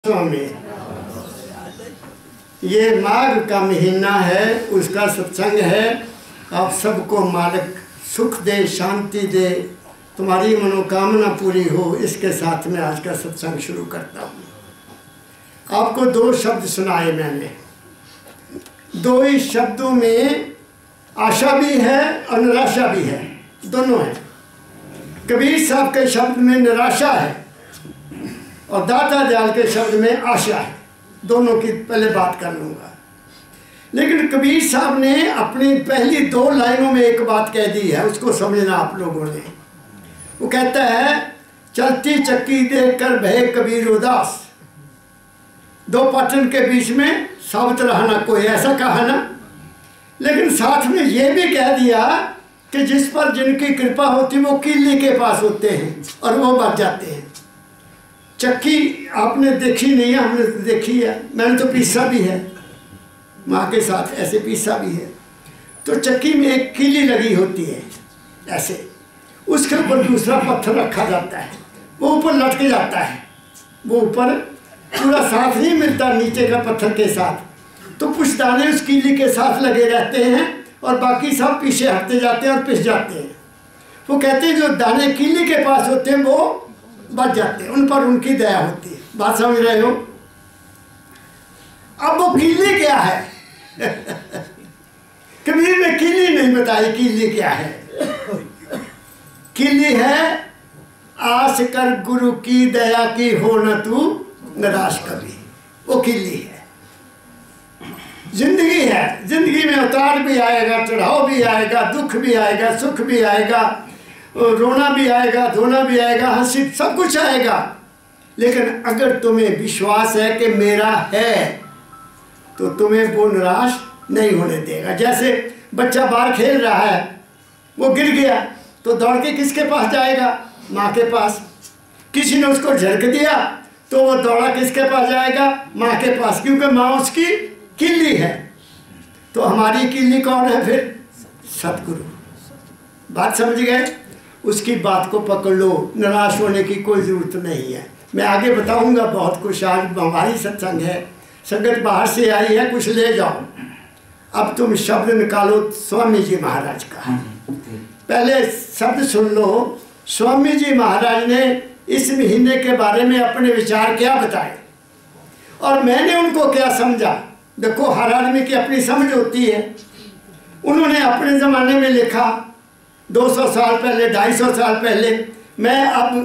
में ये माघ का महीना है, उसका सत्संग है। आप सबको मालिक सुख दे, शांति दे, तुम्हारी मनोकामना पूरी हो, इसके साथ में आज का सत्संग शुरू करता हूँ। आपको दो शब्द सुनाए मैंने, दो ही शब्दों में आशा भी है और निराशा भी है, दोनों है। कबीर साहब के शब्द में निराशा है और दाता दयाल के शब्द में आशा है। दोनों की पहले बात कर लूँगा। लेकिन कबीर साहब ने अपनी पहली दो लाइनों में एक बात कह दी है, उसको समझना आप लोगों ने। वो कहता है, चलती चक्की देख कर भय कबीर उदास, दो पटन के बीच में साबित रहना कोई, ऐसा कहा ना। लेकिन साथ में ये भी कह दिया कि जिस पर जिनकी कृपा होती वो किले के पास होते हैं और वो बच जाते हैं। चक्की आपने देखी नहीं है, हमने देखी है, मैंने तो पीसा भी है, माँ के साथ ऐसे पीसा भी है। तो चक्की में एक कीली लगी होती है ऐसे, उसके ऊपर दूसरा पत्थर रखा जाता है, वो ऊपर लटक जाता है, वो ऊपर पूरा साथ नहीं मिलता नीचे का पत्थर के साथ। तो कुछ दाने उस कीली के साथ लगे रहते हैं और बाकी सब पीछे हटते जाते हैं और पिस जाते हैं। वो कहते हैं जो दाने कीली के पास होते हैं वो बच जाते हैं, उन पर उनकी दया होती है। बात समझ रहे हो? अब वो कीली क्या है? कबीर ने कीली नहीं बताई, कीली क्या है? कीली है, आस कर गुरु की दया की हो न तू निराश कभी, वो कीली है। जिंदगी है, जिंदगी में उतार भी आएगा, चढ़ाव भी आएगा, दुख भी आएगा, सुख भी आएगा, रोना भी आएगा, धोना भी आएगा, हंसी, सब कुछ आएगा। लेकिन अगर तुम्हें विश्वास है कि मेरा है तो तुम्हें वो निराश नहीं होने देगा। जैसे बच्चा बाहर खेल रहा है, वो गिर गया तो दौड़ के किसके पास जाएगा? माँ के पास। किसी ने उसको झड़क दिया तो वो दौड़ा किसके पास जाएगा? माँ के पास, क्योंकि माँ उसकी किल्ली है। तो हमारी किल्ली कौन है फिर? सतगुरु। बात समझ गए? उसकी बात को पकड़ लो, निराश होने की कोई ज़रूरत नहीं है। मैं आगे बताऊंगा बहुत कुछ। आज हमारी सत्संग है, संगत बाहर से आई है, कुछ ले जाओ। अब तुम शब्द निकालो स्वामी जी महाराज का। पहले शब्द सुन लो। स्वामी जी महाराज ने इस महीने के बारे में अपने विचार क्या बताए और मैंने उनको क्या समझा। देखो, हर आदमी की अपनी समझ होती है। उन्होंने अपने ज़माने में लिखा 200 साल पहले, 250 साल पहले। मैं अब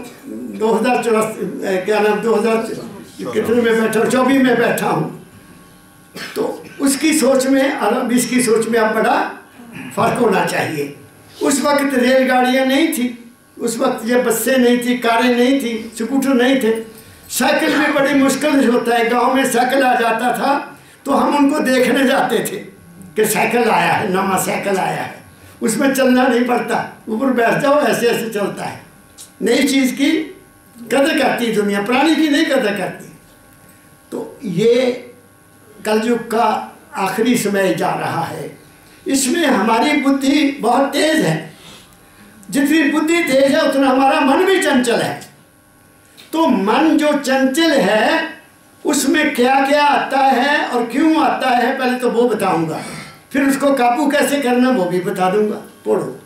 2024 क्या नाम 2000 कितने में बैठा, 24 में बैठा हूँ। तो उसकी सोच में और अब इसकी सोच में अब बड़ा फर्क होना चाहिए। उस वक्त रेलगाड़ियाँ नहीं थी, उस वक्त ये बसें नहीं थी, कारें नहीं थी, स्कूटर नहीं थे। साइकिल भी बड़ी मुश्किल से होता है। गांव में साइकिल आ जाता था तो हम उनको देखने जाते थे कि साइकिल आया है, नवा साइकिल आया है, उसमें चलना नहीं पड़ता, ऊपर बैठ जाओ, ऐसे ऐसे चलता है। नई चीज़ की कदर करती दुनिया, पुरानी की नहीं कदर करती। तो ये कलयुग का आखिरी समय जा रहा है। इसमें हमारी बुद्धि बहुत तेज है। जितनी बुद्धि तेज है उतना हमारा मन भी चंचल है। तो मन जो चंचल है उसमें क्या क्या आता है और क्यों आता है, पहले तो वो बताऊंगा, फिर उसको काबू कैसे करना वो भी बता दूंगा। पढ़ो।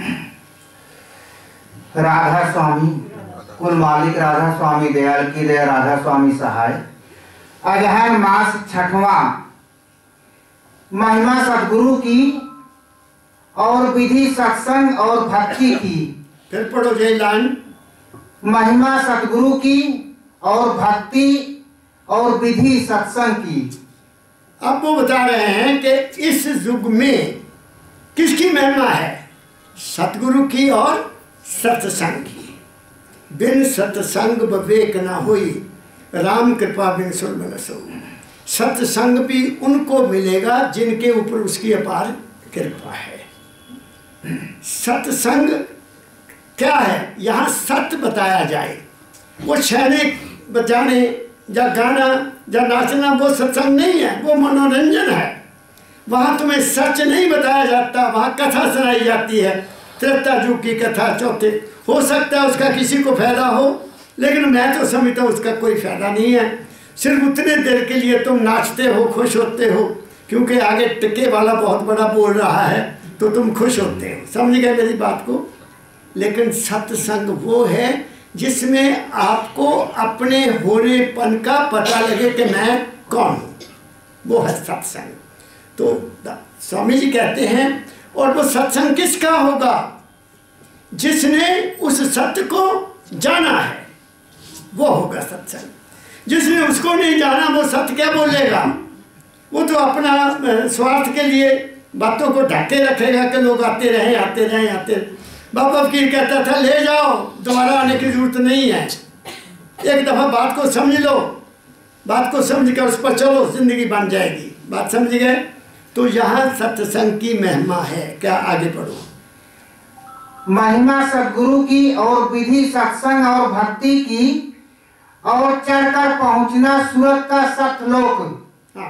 राधा स्वामी कुल मालिक राधा स्वामी दयाल की दया राधा स्वामी सहाय। अगहन मास 6वां, महिमा सतगुरु की और विधि सत्संग और भक्ति की। फिर पढ़ो जय लाइन। महिमा सतगुरु की और भक्ति और विधि सत्संग की। अब वो बता रहे हैं कि इस युग में किसकी महिमा है? सतगुरु की और सत्संग की। बिन सत्संग विवेक न होई, राम कृपा बिन सुन सो। सत्संग भी उनको मिलेगा जिनके ऊपर उसकी अपार कृपा है। सत्संग क्या है? यहाँ सत्य बताया जाए। वो छेने बजाने या गाना या नाचना वो सत्संग नहीं है, वो मनोरंजन है। वहाँ तुम्हें सच नहीं बताया जाता, वहाँ कथा सुनाई जाती है। त्रेता युग की कथा, चौथे। हो सकता है उसका किसी को फायदा हो, लेकिन मैं तो समझता हूँ उसका कोई फायदा नहीं है। सिर्फ उतने देर के लिए तुम नाचते हो, खुश होते हो, क्योंकि आगे टिक्के वाला बहुत बड़ा बोल रहा है तो तुम खुश होते हो। समझ गए मेरी बात को? लेकिन सत्संग वो है जिसमें आपको अपने होनेपन का पता लगे कि मैं कौन हूँ, वो है सत्संग। तो स्वामी जी कहते हैं, और वो सत्संग किसका होगा? जिसने उस सत्य को जाना है, वो होगा सत्संग। जिसने उसको नहीं जाना, वो सत्य क्या बोलेगा? वो तो अपना स्वार्थ के लिए बातों को ढके रखेगा कि लोग आते रहें आते रहें आते रहें। बाबा फकीर कहता था, ले जाओ, दोबारा आने की जरूरत नहीं है, एक दफ़ा बात को समझ लो, बात को समझ कर उस पर चलो, जिंदगी बन जाएगी। बात समझ गए? तो यहाँ सत्संग की महिमा है। क्या आगे पढ़ो? महिमा सद्गुरु की और विधि सत्संग और भक्ति की, और चढ़कर पहुंचना सूरत का सतलोक। हाँ।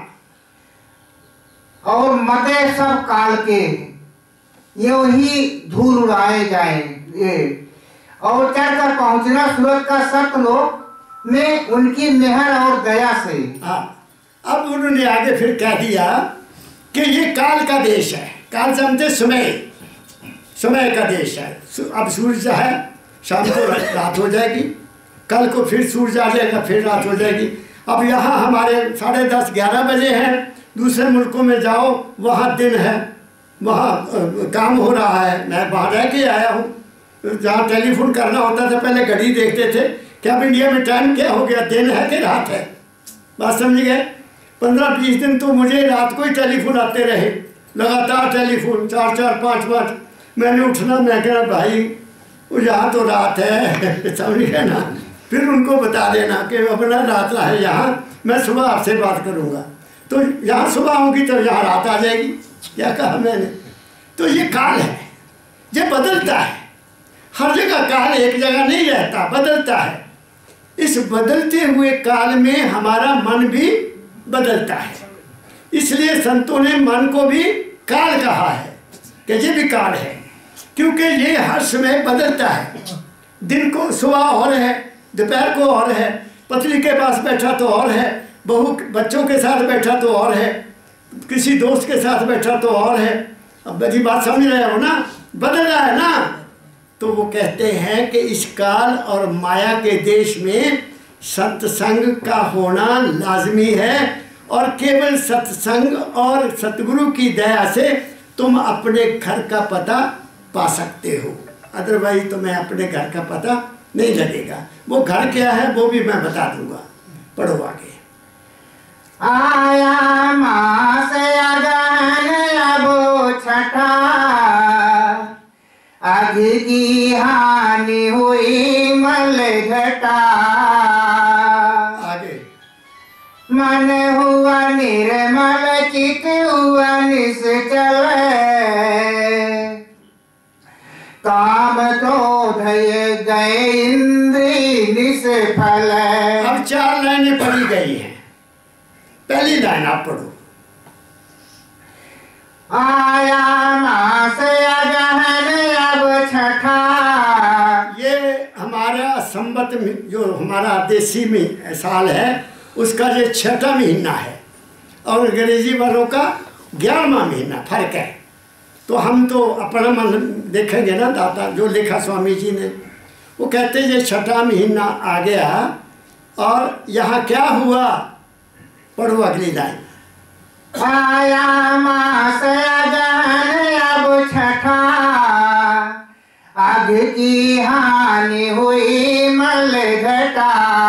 और मते सब काल के यो ही धूल उड़ाए जाए ये, और चढ़कर पहुंचना सूरत का सतलोक में उनकी मेहर और दया से। हाँ। अब उन्होंने आगे फिर कह दिया कि ये काल का देश है। काल समझते समय, समय का देश है। अब सूरज है, शाम को रात हो जाएगी, कल को फिर सूरज आ जाएगा, फिर रात हो जाएगी। अब यहाँ हमारे 10:30 11 बजे हैं, दूसरे मुल्कों में जाओ वहाँ दिन है, वहाँ काम हो रहा है। मैं वहाँ रह के आया हूँ, जहाँ टेलीफोन करना होता था पहले घड़ी देखते थे कि अब इंडिया में टाइम क्या हो गया, दिन है कि रात है। बात समझ गए? 15-20 दिन तो मुझे रात को ही टेलीफोन आते रहे, लगातार टेलीफोन, 4-4 5-5। मैंने उठना, मैं कह भाई वो यहाँ तो रात है, समझ गए ना? फिर उनको बता देना कि अपना रात है यहाँ, मैं सुबह आपसे बात करूँगा। तो यहाँ सुबह होगी तो यहाँ रात आ जाएगी। क्या कहा मैंने? तो ये काल है, ये बदलता है। हर जगह काल एक जगह नहीं रहता, बदलता है। इस बदलते हुए काल में हमारा मन भी बदलता है। इसलिए संतों ने मन को भी काल कहा है कि ये भी काल है, क्योंकि ये हर समय बदलता है। दिन को सुबह और है, दोपहर को और है, पत्नी के पास बैठा तो और है, बहू बच्चों के साथ बैठा तो और है, किसी दोस्त के साथ बैठा तो और है। अब बड़ी बात समझ रहे हो ना? बदल रहा है ना? तो वो कहते हैं कि इस काल और माया के देश में सत्संग का होना लाजमी है, और केवल सत्संग और सतगुरु की दया से तुम अपने घर का पता पा सकते हो। अदरवाइज तुम्हें अपने घर का पता नहीं लगेगा। वो घर क्या है वो भी मैं बता दूंगा। पढ़ो आगे। आया मास अगहन अब छठा, अघ की हानि हुई मल घटा। आगे। मन हुआ निर्मल चित हुआ निश्चल, काम क्रोध गए इंद्री निष्फल। अब 4 लाइनें पढ़ी गई हैं। पहली लाइन आप पढ़ो। आया मास अगहन अब छठा। ये हमारा संवत में जो हमारा देसी में साल है उसका ये 6ठा महीना है, और अंग्रेजी वालों का 11वां महीना। फर्क है। तो हम तो अपना मन देखेंगे ना, दाता जो लिखा स्वामी जी ने, वो कहते ये 6ठा महीना आ गया, और यहाँ क्या हुआ? पढ़ो अगली लाइन। आया मास अगहन अब छठा, अघ की हानि हुई मल घटा।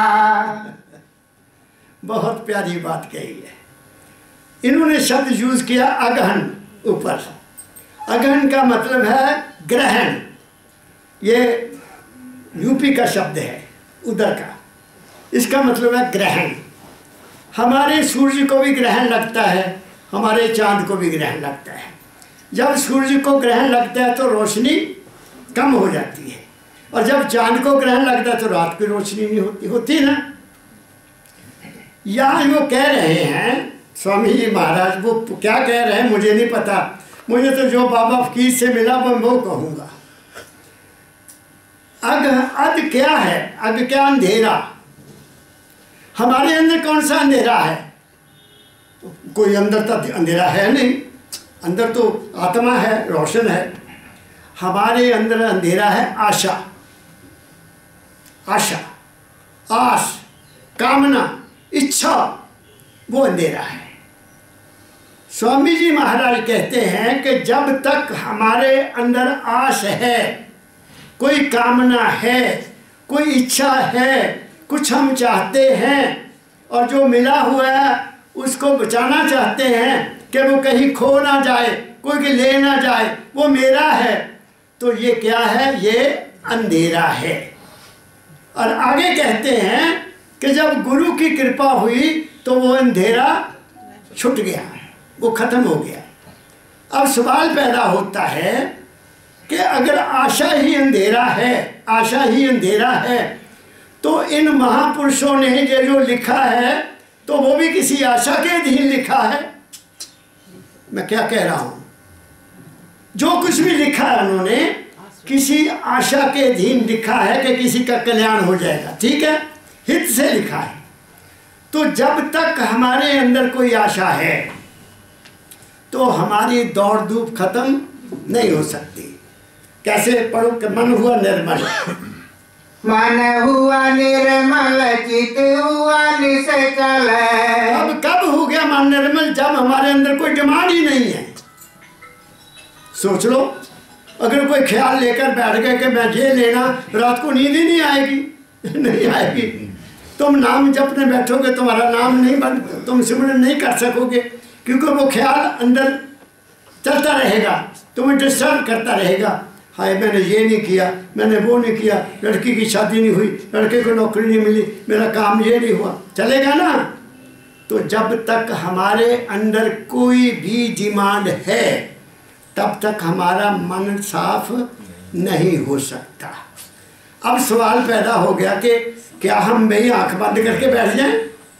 बहुत प्यारी बात कही है। इन्होंने शब्द यूज किया अगहन ऊपर। अगहन का मतलब है ग्रहण। ये यूपी का शब्द है, उधर का। इसका मतलब है ग्रहण। हमारे सूर्य को भी ग्रहण लगता है, हमारे चांद को भी ग्रहण लगता है। जब सूर्य को ग्रहण लगता है तो रोशनी कम हो जाती है, और जब चांद को ग्रहण लगता है तो रात की रोशनी नहीं होती ना। यहाँ वो कह रहे हैं स्वामी जी महाराज, वो क्या कह रहे हैं मुझे नहीं पता, मुझे तो जो बाबा फकीर से मिला वो कहूँगा। अग क्या है? अग क्या? अंधेरा। हमारे अंदर कौन सा अंधेरा है? कोई अंदर तो अंधेरा है नहीं, अंदर तो आत्मा है, रोशन है। हमारे अंदर अंधेरा है आशा, आशा, आस, कामना, इच्छा, वो अंधेरा है। स्वामी जी महाराज कहते हैं कि जब तक हमारे अंदर आस है, कोई कामना है, कोई इच्छा है, कुछ हम चाहते हैं और जो मिला हुआ है उसको बचाना चाहते हैं कि वो कहीं खो ना जाए, कोई ले ना जाए, वो मेरा है, तो ये क्या है? ये अंधेरा है। और आगे कहते हैं कि जब गुरु की कृपा हुई तो वो अंधेरा छूट गया, वो खत्म हो गया। अब सवाल पैदा होता है कि अगर आशा ही अंधेरा है, आशा ही अंधेरा है, तो इन महापुरुषों ने ये जो लिखा है तो वो भी किसी आशा के अधीन लिखा है। मैं क्या कह रहा हूं? जो कुछ भी लिखा है उन्होंने किसी आशा के अधीन लिखा है कि किसी का कल्याण हो जाएगा, ठीक है, हित से लिखा है। तो जब तक हमारे अंदर कोई आशा है तो हमारी दौड़ धूप खत्म नहीं हो सकती। कैसे पढ़ो कि मन हुआ निर्मल, मन हुआ निर्मल चित हुआ निश्चल। अब कब हो गया मन निर्मल? जब हमारे अंदर कोई डिमांड ही नहीं है। सोच लो, अगर कोई ख्याल लेकर बैठ गए कि मैं ये लेना, रात को नींद ही नहीं आएगी, नहीं आएगी। तुम नाम जपने बैठोगे, तुम्हारा नाम नहीं बन, तुम सिमरन नहीं कर सकोगे, क्योंकि वो ख्याल अंदर चलता रहेगा, तुम्हें डिस्टर्ब करता रहेगा। हाय मैंने ये नहीं किया, मैंने वो नहीं किया, लड़की की शादी नहीं हुई, लड़के को नौकरी नहीं मिली, मेरा काम ये नहीं हुआ, चलेगा ना? तो जब तक हमारे अंदर कोई भी डिमांड है तब तक हमारा मन साफ नहीं हो सकता। अब सवाल पैदा हो गया कि क्या हम भाई आंख बंद करके बैठ जाएं,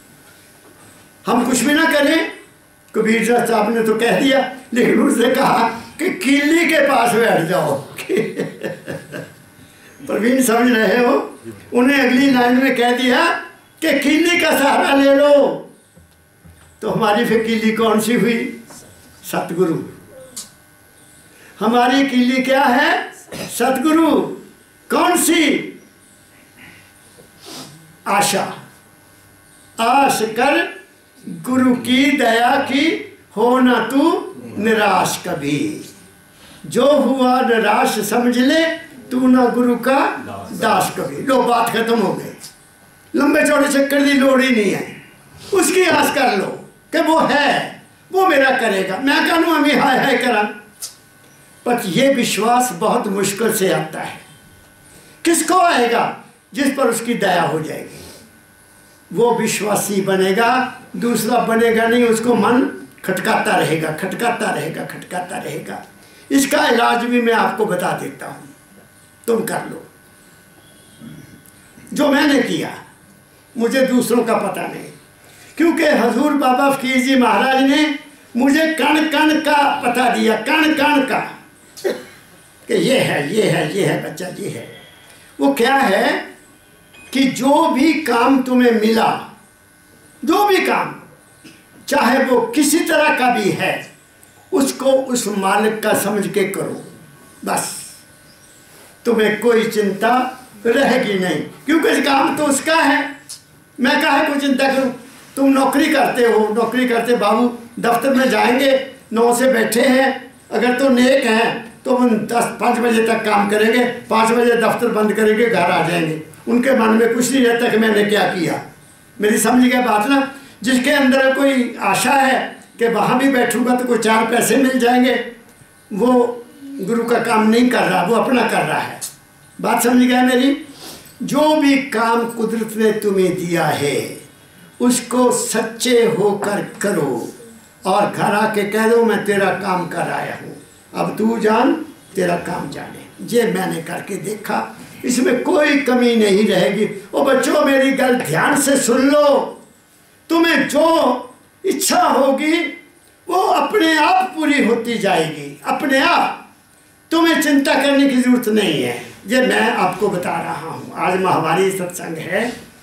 हम कुछ भी ना करें? कबीर साहब ने तो कह दिया, लेकिन उसने कहा कि किल्ली के पास बैठ जाओ। प्रवीण समझ रहे हो? उन्हें अगली लाइन में कह दिया कि किल्ली का सहारा ले लो। तो हमारी फिर किल्ली कौन सी हुई? सतगुरु। हमारी किल्ली क्या है? सतगुरु। कौन सी? आशा। आश कर गुरु की दया की, हो ना तू निराश कभी। जो हुआ निराश समझ ले, तू ना गुरु का दास कभी। लो बात खत्म हो गई। लंबे चौड़े चक्कर की लोड़ ही नहीं है। उसकी आस कर लो कि वो है, वो मेरा करेगा, मैं कहूँ अभी हाय हाय करा। पर यह विश्वास बहुत मुश्किल से आता है। किसको आएगा? जिस पर उसकी दया हो जाएगी, वो विश्वासी बनेगा, दूसरा बनेगा नहीं। उसको मन खटकाता रहेगा, खटकाता रहेगा, खटकाता रहेगा। इसका इलाज भी मैं आपको बता देता हूँ, तुम कर लो जो मैंने किया। मुझे दूसरों का पता नहीं, क्योंकि हजूर बाबा फकीर जी महाराज ने मुझे कण कण का पता दिया, कण कण का, कि ये है, ये है, ये है बच्चा, ये है। वो क्या है कि जो भी काम तुम्हें मिला, जो भी काम, चाहे वो किसी तरह का भी है, उसको उस मालिक का समझ के करो, बस। तुम्हें कोई चिंता रहेगी नहीं, क्योंकि काम तो उसका है। मैं काहे को चिंता करूं? तुम नौकरी करते हो, नौकरी करते बाबू दफ्तर में जाएंगे, 9 से बैठे हैं, अगर तो नेक हैं तो हम 5 बजे तक काम करेंगे, 5 बजे दफ्तर बंद करेंगे, घर आ जाएंगे। उनके मन में कुछ नहीं रहता कि मैंने क्या किया। मेरी समझ गया बात ना? जिसके अंदर कोई आशा है कि वहाँ भी बैठूंगा तो कोई 4 पैसे मिल जाएंगे, वो गुरु का काम नहीं कर रहा, वो अपना कर रहा है। बात समझ गया मेरी? जो भी काम कुदरत ने तुम्हें दिया है उसको सच्चे होकर करो और घर आके कह दो मैं तेरा काम कर आया हूँ, अब तू जान तेरा काम जाने। ये मैंने करके देखा, इसमें कोई कमी नहीं रहेगी। ओ बच्चों मेरी गल ध्यान से सुन लो, तुम्हें जो इच्छा होगी वो अपने आप पूरी होती जाएगी, अपने आप। तुम्हें चिंता करने की जरूरत नहीं है। ये मैं आपको बता रहा हूँ। आज महावारी सत्संग है,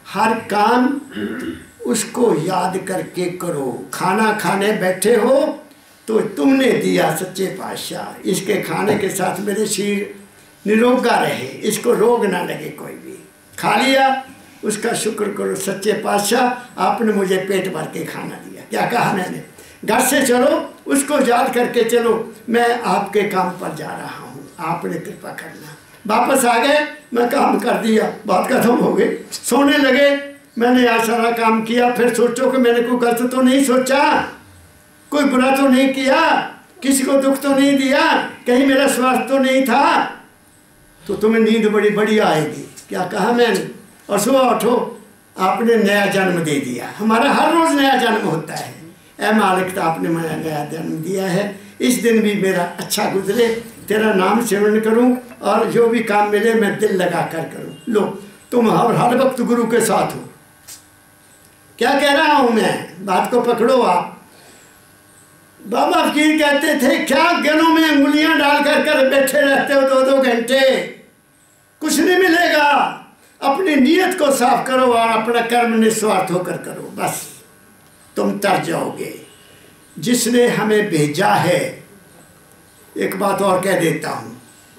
हर काम उसको याद करके करो। खाना खाने बैठे हो तो तुमने दिया सच्चे पातशाह, इसके खाने के साथ मेरे शरीर निरोगा रहे, इसको रोग ना लगे कोई भी। खा लिया, उसका शुक्र करो सच्चे पातशाह आपने मुझे पेट भर के खाना दिया। क्या कहा मैंने? घर से चलो, उसको याद करके चलो, मैं आपके काम पर जा रहा हूँ, आपने कृपा करना। वापस आ गए, मैं काम कर दिया, बात खत्म हो गई। सोने लगे, मैंने आज सारा काम किया, फिर सोचो कि मैंने कोई गलत तो नहीं सोचा, कोई बुरा तो नहीं किया, किसी को दुख तो नहीं दिया, कहीं मेरा स्वार्थ तो नहीं था, तो तुम्हें नींद बड़ी बढ़िया आएगी। क्या कहा मैंने? और सुबह उठो, आपने नया जन्म दे दिया। हमारा हर रोज़ नया जन्म होता है। ऐ मालिक, तो आपने मुझे नया जन्म दिया है, इस दिन भी मेरा अच्छा गुजरे, तेरा नाम सेवन करूं और जो भी काम मिले मैं दिल लगा कर करूं। लो, तुम हर वक्त गुरु के साथ हो। क्या कह रहा हूं मैं? बात को पकड़ो आप। बाबा फकीर कहते थे, क्या गलों में उंगलियां डाल कर बैठे रहते हो 2-2 घंटे, कुछ नहीं मिलेगा। अपनी नीयत को साफ करो और अपना कर्म निस्वार्थ होकर करो, बस तुम तर जाओगे। जिसने हमें भेजा है, एक बात और कह देता हूं,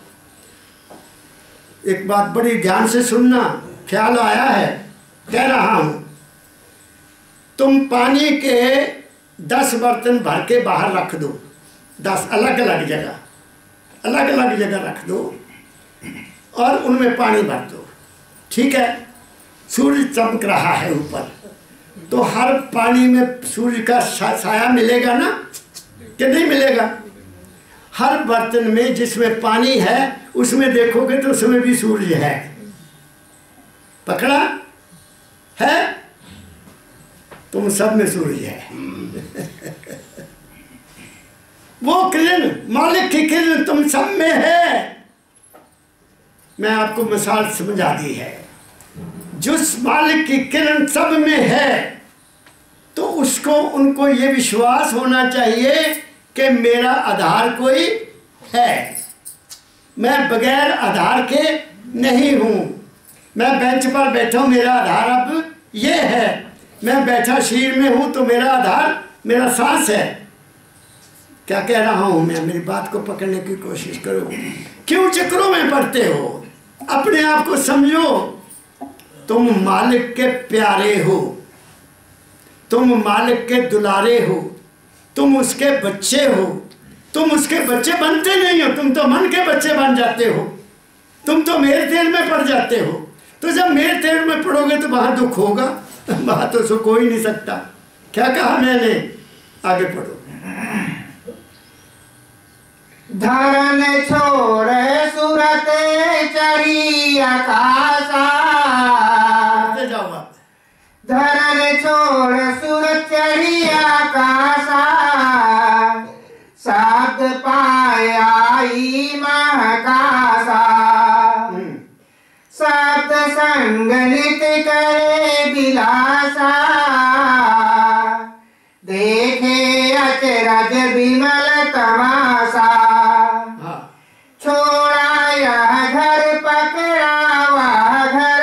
एक बात बड़ी ध्यान से सुनना, ख्याल आया है, कह रहा हूं। तुम पानी के 10 बर्तन भर के बाहर रख दो, 10 अलग अलग जगह रख दो और उनमें पानी भर दो, ठीक है। सूर्य चमक रहा है ऊपर, तो हर पानी में सूर्य का साया मिलेगा ना कि नहीं मिलेगा? हर बर्तन में जिसमें पानी है उसमें देखोगे तो उसमें भी सूर्य है। पकड़ा है? तुम सब में सूर्य है। वो किरण, मालिक की किरण तुम सब में है। मैं आपको मिसाल समझा दी है। जिस मालिक की किरण सब में है तो उसको उनको ये विश्वास होना चाहिए कि मेरा आधार कोई है। मैं बगैर आधार के नहीं हूँ। मैं बेंच पर बैठा हूँ, मेरा आधार अब ये है। मैं बैठा शीर में हूँ तो मेरा आधार मेरा सांस है। क्या कह रहा हूँ मैं? मेरी बात को पकड़ने की कोशिश करो। क्यों चक्रों में पड़ते हो? अपने आप को समझो, तुम मालिक के प्यारे हो, तुम मालिक के दुलारे हो, तुम उसके बच्चे हो। तुम उसके बच्चे बनते नहीं हो, तुम तो मन के बच्चे बन जाते हो। तुम तो मेर तेर में पड़ जाते हो। तो जब मेर तेर में पड़ोगे तो वहां दुख होगा, वहां तो सुख हो ही नहीं सकता। क्या कहा मैंने? आगे पढ़ो। धरन छोड़ सूरत चढ़ी आकाशा, जाओ आप। धरन छोड़ सूरत चढ़ी आकाशा, शब्द पाई महाकाशा, शब्द संग नित्य करे बिलासा, देखे अचरज विमल तमाशा, छोड़ा यह घर पकड़ा वह घर,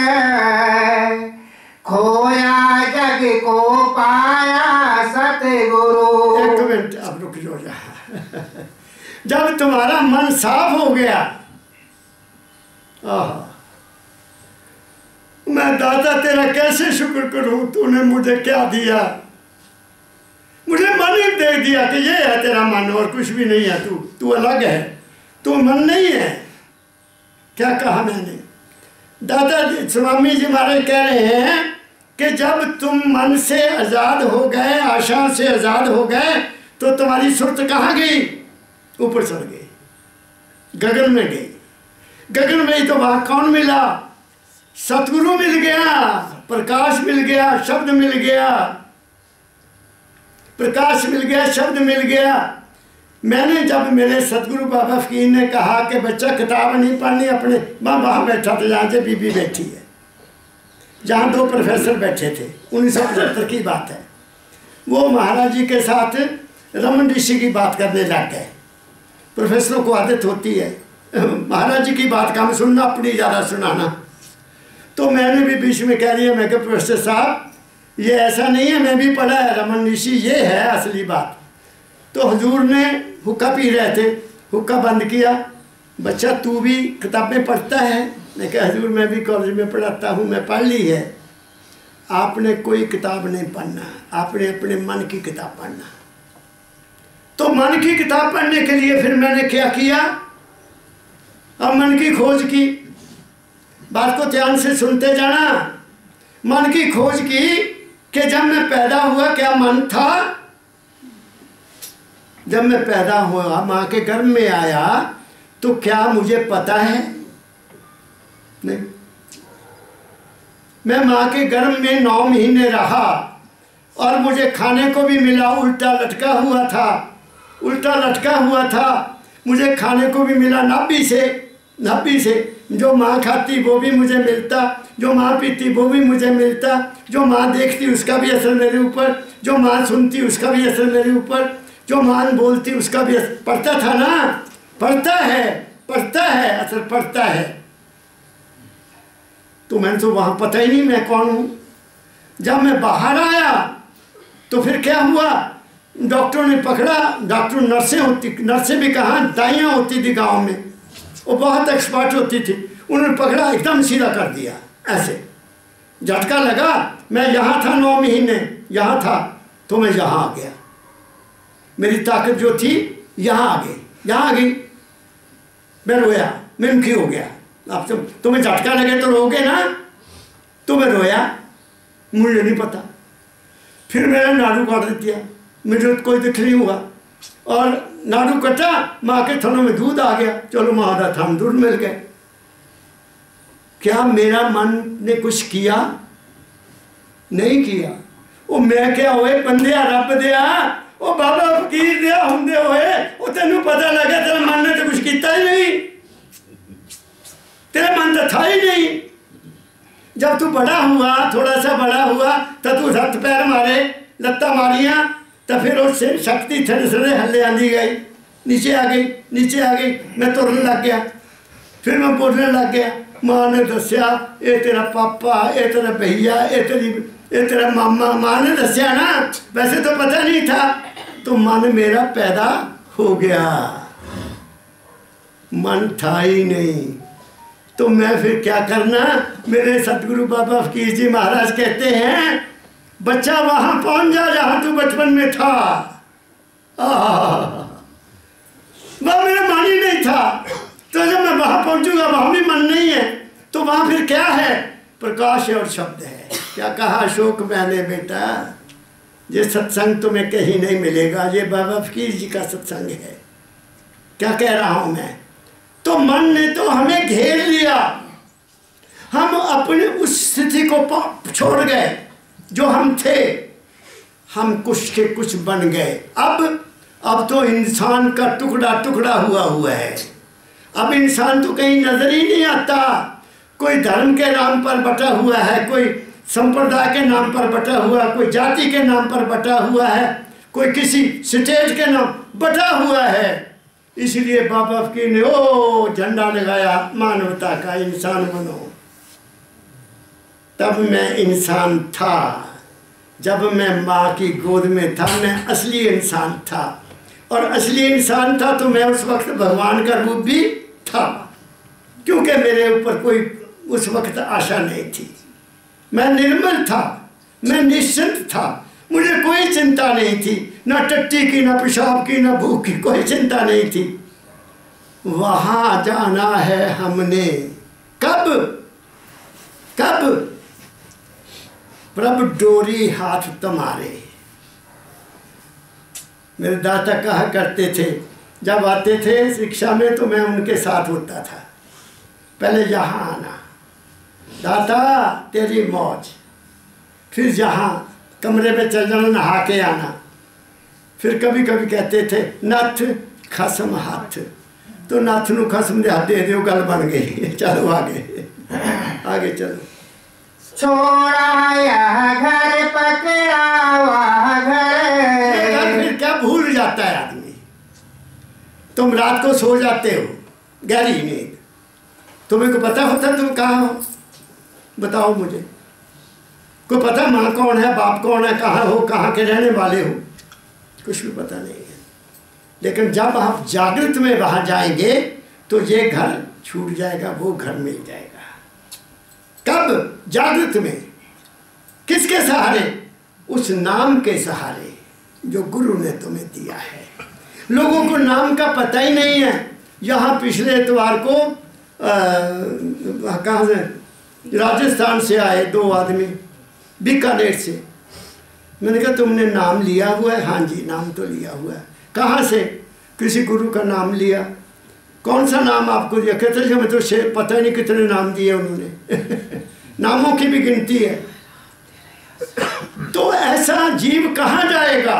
खोया जग को पाया सतगुरु। एक मिनट अब रुक जाओ। जब तुम्हारा मन साफ हो गया, मैं दादा तेरा कैसे शुक्र करूं, तूने मुझे क्या दिया। मुझे मन ही दे दिया कि ये है तेरा मन और कुछ भी नहीं है। तू अलग है, तू मन नहीं है। क्या कहा मैंने? दादा स्वामी जी महाराज कह रहे हैं कि जब तुम मन से आज़ाद हो गए, आशा से आज़ाद हो गए, तो तुम्हारी सुरत कहाँ गई? ऊपर चढ़ गई, गगन में गई। गगन में ही तो वहाँ कौन मिला? सतगुरु मिल गया, प्रकाश मिल गया, शब्द मिल गया, प्रकाश मिल गया, शब्द मिल गया। मैंने जब मेरे सतगुरु बाबा फकीर ने कहा कि बच्चा किताब नहीं पढ़नी अपने, मैं वहाँ बैठा था जहाँ से बीबी बैठी है, जहाँ 2 प्रोफेसर बैठे थे। 1975 की बात है। वो महाराज जी के साथ रमन ऋषि की बात करने लग गए। प्रोफेसरों को आदत होती है महाराज जी की बात कम सुनना, अपनी ज़्यादा सुनाना। तो मैंने भी बीच में कह दिया, मैं कहा प्रोफेसर साहब ये ऐसा नहीं है, मैं भी पढ़ा है रमन ऋषि, ये है असली बात। तो हुजूर ने हुक्का पी रहे थे, हुक्का बंद किया, बच्चा तू भी किताबें पढ़ता है? मैं कहा हुजूर मैं भी कॉलेज में पढ़ाता हूँ, मैं पढ़ ली है। आपने कोई किताब नहीं पढ़ना, आपने अपने मन की किताब पढ़ना। तो मन की किताब पढ़ने के लिए फिर मैंने क्या किया, अब मन की खोज की। बात को ध्यान से सुनते जाना। मन की खोज की कि जब मैं पैदा हुआ क्या मन था? जब मैं पैदा हुआ माँ के गर्भ में आया तो क्या मुझे पता है? नहीं। मैं माँ के गर्भ में 9 महीने रहा और मुझे खाने को भी मिला, उल्टा लटका हुआ था, उल्टा लटका हुआ था। मुझे खाने को भी मिला नाभि से, जो माँ खाती वो भी मुझे मिलता, जो माँ पीती वो भी मुझे मिलता, जो माँ देखती उसका भी असर मेरे ऊपर, जो माँ सुनती उसका भी असर मेरे ऊपर, जो माँ बोलती उसका भी असर पड़ता था ना। पड़ता है असर पड़ता है। तो मैंने तो वहाँ पता ही नहीं मैं कौन हूँ। जब मैं बाहर आया तो फिर क्या हुआ, डॉक्टरों ने पकड़ा, डॉक्टर नर्सें भी कहाँ, दाइयाँ होती थी गांव में, वो बहुत एक्सपर्ट होती थी, उन्होंने पकड़ा एकदम सीधा कर दिया, ऐसे झटका लगा। मैं यहाँ था 9 महीने, यहाँ था, तो मैं यहाँ आ गया। मेरी ताकत जो थी यहाँ आ गई। मैं रोया, मैं मुखी हो गया। अब तुम्हें झटका लगे तो रोगे ना, तो मैं रोया, मुझे नहीं पता। फिर मेरा नाड़ू काट दिया, मुझे कोई दिख नहीं हुआ, और नाड़ू कटा, माँ के थनों में दूध आ गया, चलो माँ का थन दूध मिल गए। क्या मेरा मन ने कुछ किया? नहीं किया। वो मैं क्या होए बंदिया रब दिया, वो बाबा फकीर दिया होंदे होए, वो तेनू पता लगा तेरा मन ने तो कुछ किया ही नहीं, तेरा मन तो था ही नहीं। जब तू बड़ा हुआ, थोड़ा सा बड़ा हुआ, तो तू हथ पैर मारे, लत्ता मारिया, तो फिर उससे शक्ति थोड़े थोड़े हल्ले आंदी गई, नीचे आ गई। मैं तुरने लग गया, फिर मैं बोलने लग गया। माँ ने दसिया ये तेरा पापा, ये तेरा भैया, ये तेरा मामा। माँ ने दसिया ना, वैसे तो पता नहीं था। तो मन मेरा पैदा हो गया, मन था ही नहीं। तो मैं फिर क्या करना, मेरे सतगुरु बाबा फकीर जी महाराज कहते हैं, बच्चा वहां पहुंच जा जहां तू बचपन में था। वह मेरा मन ही नहीं था, तो जब मैं वहां पहुंचूंगा वहां भी मन नहीं है, तो वहां फिर क्या है? प्रकाश और शब्द है। क्या कहा अशोक मैंने बेटा, ये सत्संग तुम्हें कहीं नहीं मिलेगा, ये बाबा फकीर जी का सत्संग है। क्या कह रहा हूं मैं? तो मन ने तो हमें घेर लिया, हम अपनी उस स्थिति को छोड़ गए जो हम थे, हम कुछ के कुछ बन गए। अब तो इंसान का टुकड़ा टुकड़ा हुआ है। अब इंसान तो कहीं नजर ही नहीं आता। कोई धर्म के नाम पर बटा हुआ है, कोई संप्रदाय के नाम पर बटा हुआ है, कोई जाति के नाम पर बटा हुआ है, कोई किसी स्टेट के नाम बटा हुआ है। इसलिए बाबा फकीर ने ओ झंडा लगाया मानवता का, इंसान बनो। तब मैं इंसान था, जब मैं माँ की गोद में था, मैं असली इंसान था। और असली इंसान था तो मैं उस वक्त भगवान का रूप भी था, क्योंकि मेरे ऊपर कोई उस वक्त आशा नहीं थी। मैं निर्मल था, मैं निश्चिंत था, मुझे कोई चिंता नहीं थी, ना टट्टी की, ना पेशाब की, ना भूख की, कोई चिंता नहीं थी। वहाँ जाना है हमने। कब? प्रभु डोरी हाथ तुम्हारे। मेरे दादा कहा करते थे, जब आते थे शिक्षा में तो मैं उनके साथ होता था। पहले यहाँ आना, दादा तेरी मौज, फिर जहाँ कमरे में चल जाना, नहा के आना। फिर कभी कभी कहते थे नाथ खसम हाथ, तो नाथ नू खसम दे हाथ दे दियो, गल बन गई। चलो आगे चलो। छोड़ा यह घर पकड़ा वह घर। फिर क्या भूल जाता है आदमी। तुम रात को सो जाते हो गहरी नींद, तुम्हें को पता होता तुम कहाँ हो? बताओ मुझे, कोई पता माँ कौन है, बाप कौन है, कहाँ हो, कहाँ के रहने वाले हो, कुछ भी पता नहीं है। लेकिन जब आप जागृत में वहाँ जाएंगे तो ये घर छूट जाएगा, वो घर मिल जाएगा। कब? जागृत में। किसके सहारे? उस नाम के सहारे जो गुरु ने तुम्हें दिया है। लोगों को नाम का पता ही नहीं है। यहाँ पिछले इतवार को कहाँ से, राजस्थान से आए 2 आदमी, बीकानेर से। मैंने कहा तुमने नाम लिया हुआ है? हाँ जी, नाम तो लिया हुआ है। कहाँ से? किसी गुरु का नाम लिया। कौन सा नाम आपको दिया? कहते हमें तो पता ही नहीं कितने नाम दिए उन्होंने नामों की भी गिनती है। तो ऐसा जीव कहाँ जाएगा?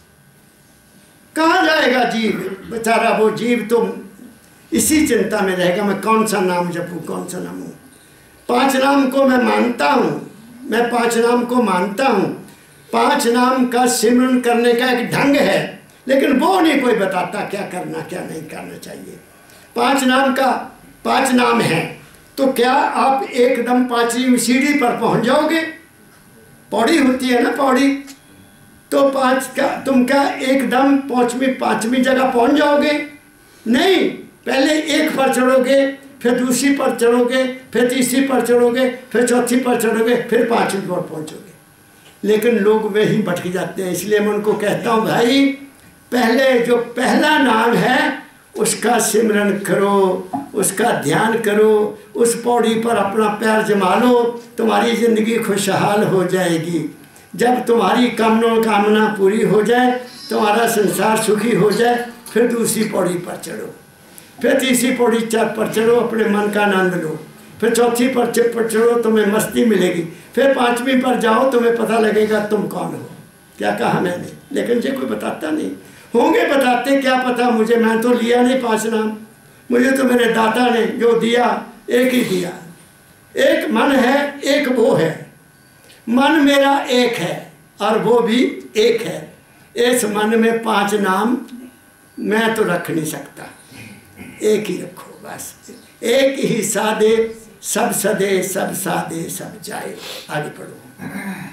कहाँ जाएगा जीव? बेचारा वो जीव तो इसी चिंता में रहेगा, मैं कौन सा नाम जपूँ, कौन सा नाम हूँ। 5 नाम को मैं मानता हूँ, मैं 5 नाम को मानता हूँ। 5 नाम का सिमरन करने का एक ढंग है, लेकिन वो नहीं कोई बताता क्या करना क्या नहीं करना चाहिए। 5 नाम का 5 नाम है, तो क्या आप एकदम 5वीं सीढ़ी पर पहुँच जाओगे? पौड़ी होती है ना, पौड़ी, तो 5 का तुम क्या एकदम 5वीं जगह पहुँच जाओगे? नहीं, पहले 1 पर चढ़ोगे, फिर दूसरी पर चढ़ोगे, फिर तीसरी पर चढ़ोगे, फिर चौथी पर चढ़ोगे, फिर 5वीं पर पहुँचोगे। लेकिन लोग वहीं भटक जाते हैं। इसलिए मैं उनको कहता हूँ, भाई पहले जो पहला नाम है उसका सिमरन करो, उसका ध्यान करो, उस पौड़ी पर अपना पैर जमा लो, तुम्हारी ज़िंदगी खुशहाल हो जाएगी। जब तुम्हारी कामना पूरी हो जाए, तुम्हारा संसार सुखी हो जाए, फिर दूसरी पौड़ी पर चढ़ो, फिर तीसरी पौड़ी पर चढ़ो, अपने मन का आनंद लो, फिर चौथी पर चढ़ो, तुम्हें मस्ती मिलेगी, फिर 5वीं पर जाओ, तुम्हें पता लगेगा तुम कौन हो। क्या कहा मैंने? लेकिन ये कोई बताता नहीं। होंगे बताते, क्या पता मुझे, मैं तो लिया नहीं 5 नाम, मुझे तो मेरे दाता ने जो दिया एक ही दिया। एक मन है, एक वो है। मन मेरा एक है और वो भी एक है। इस मन में 5 नाम मैं तो रख नहीं सकता, एक ही रखो बस। एक ही सादे सब सदे, सब सादे सब जाए। आगे पढ़ो।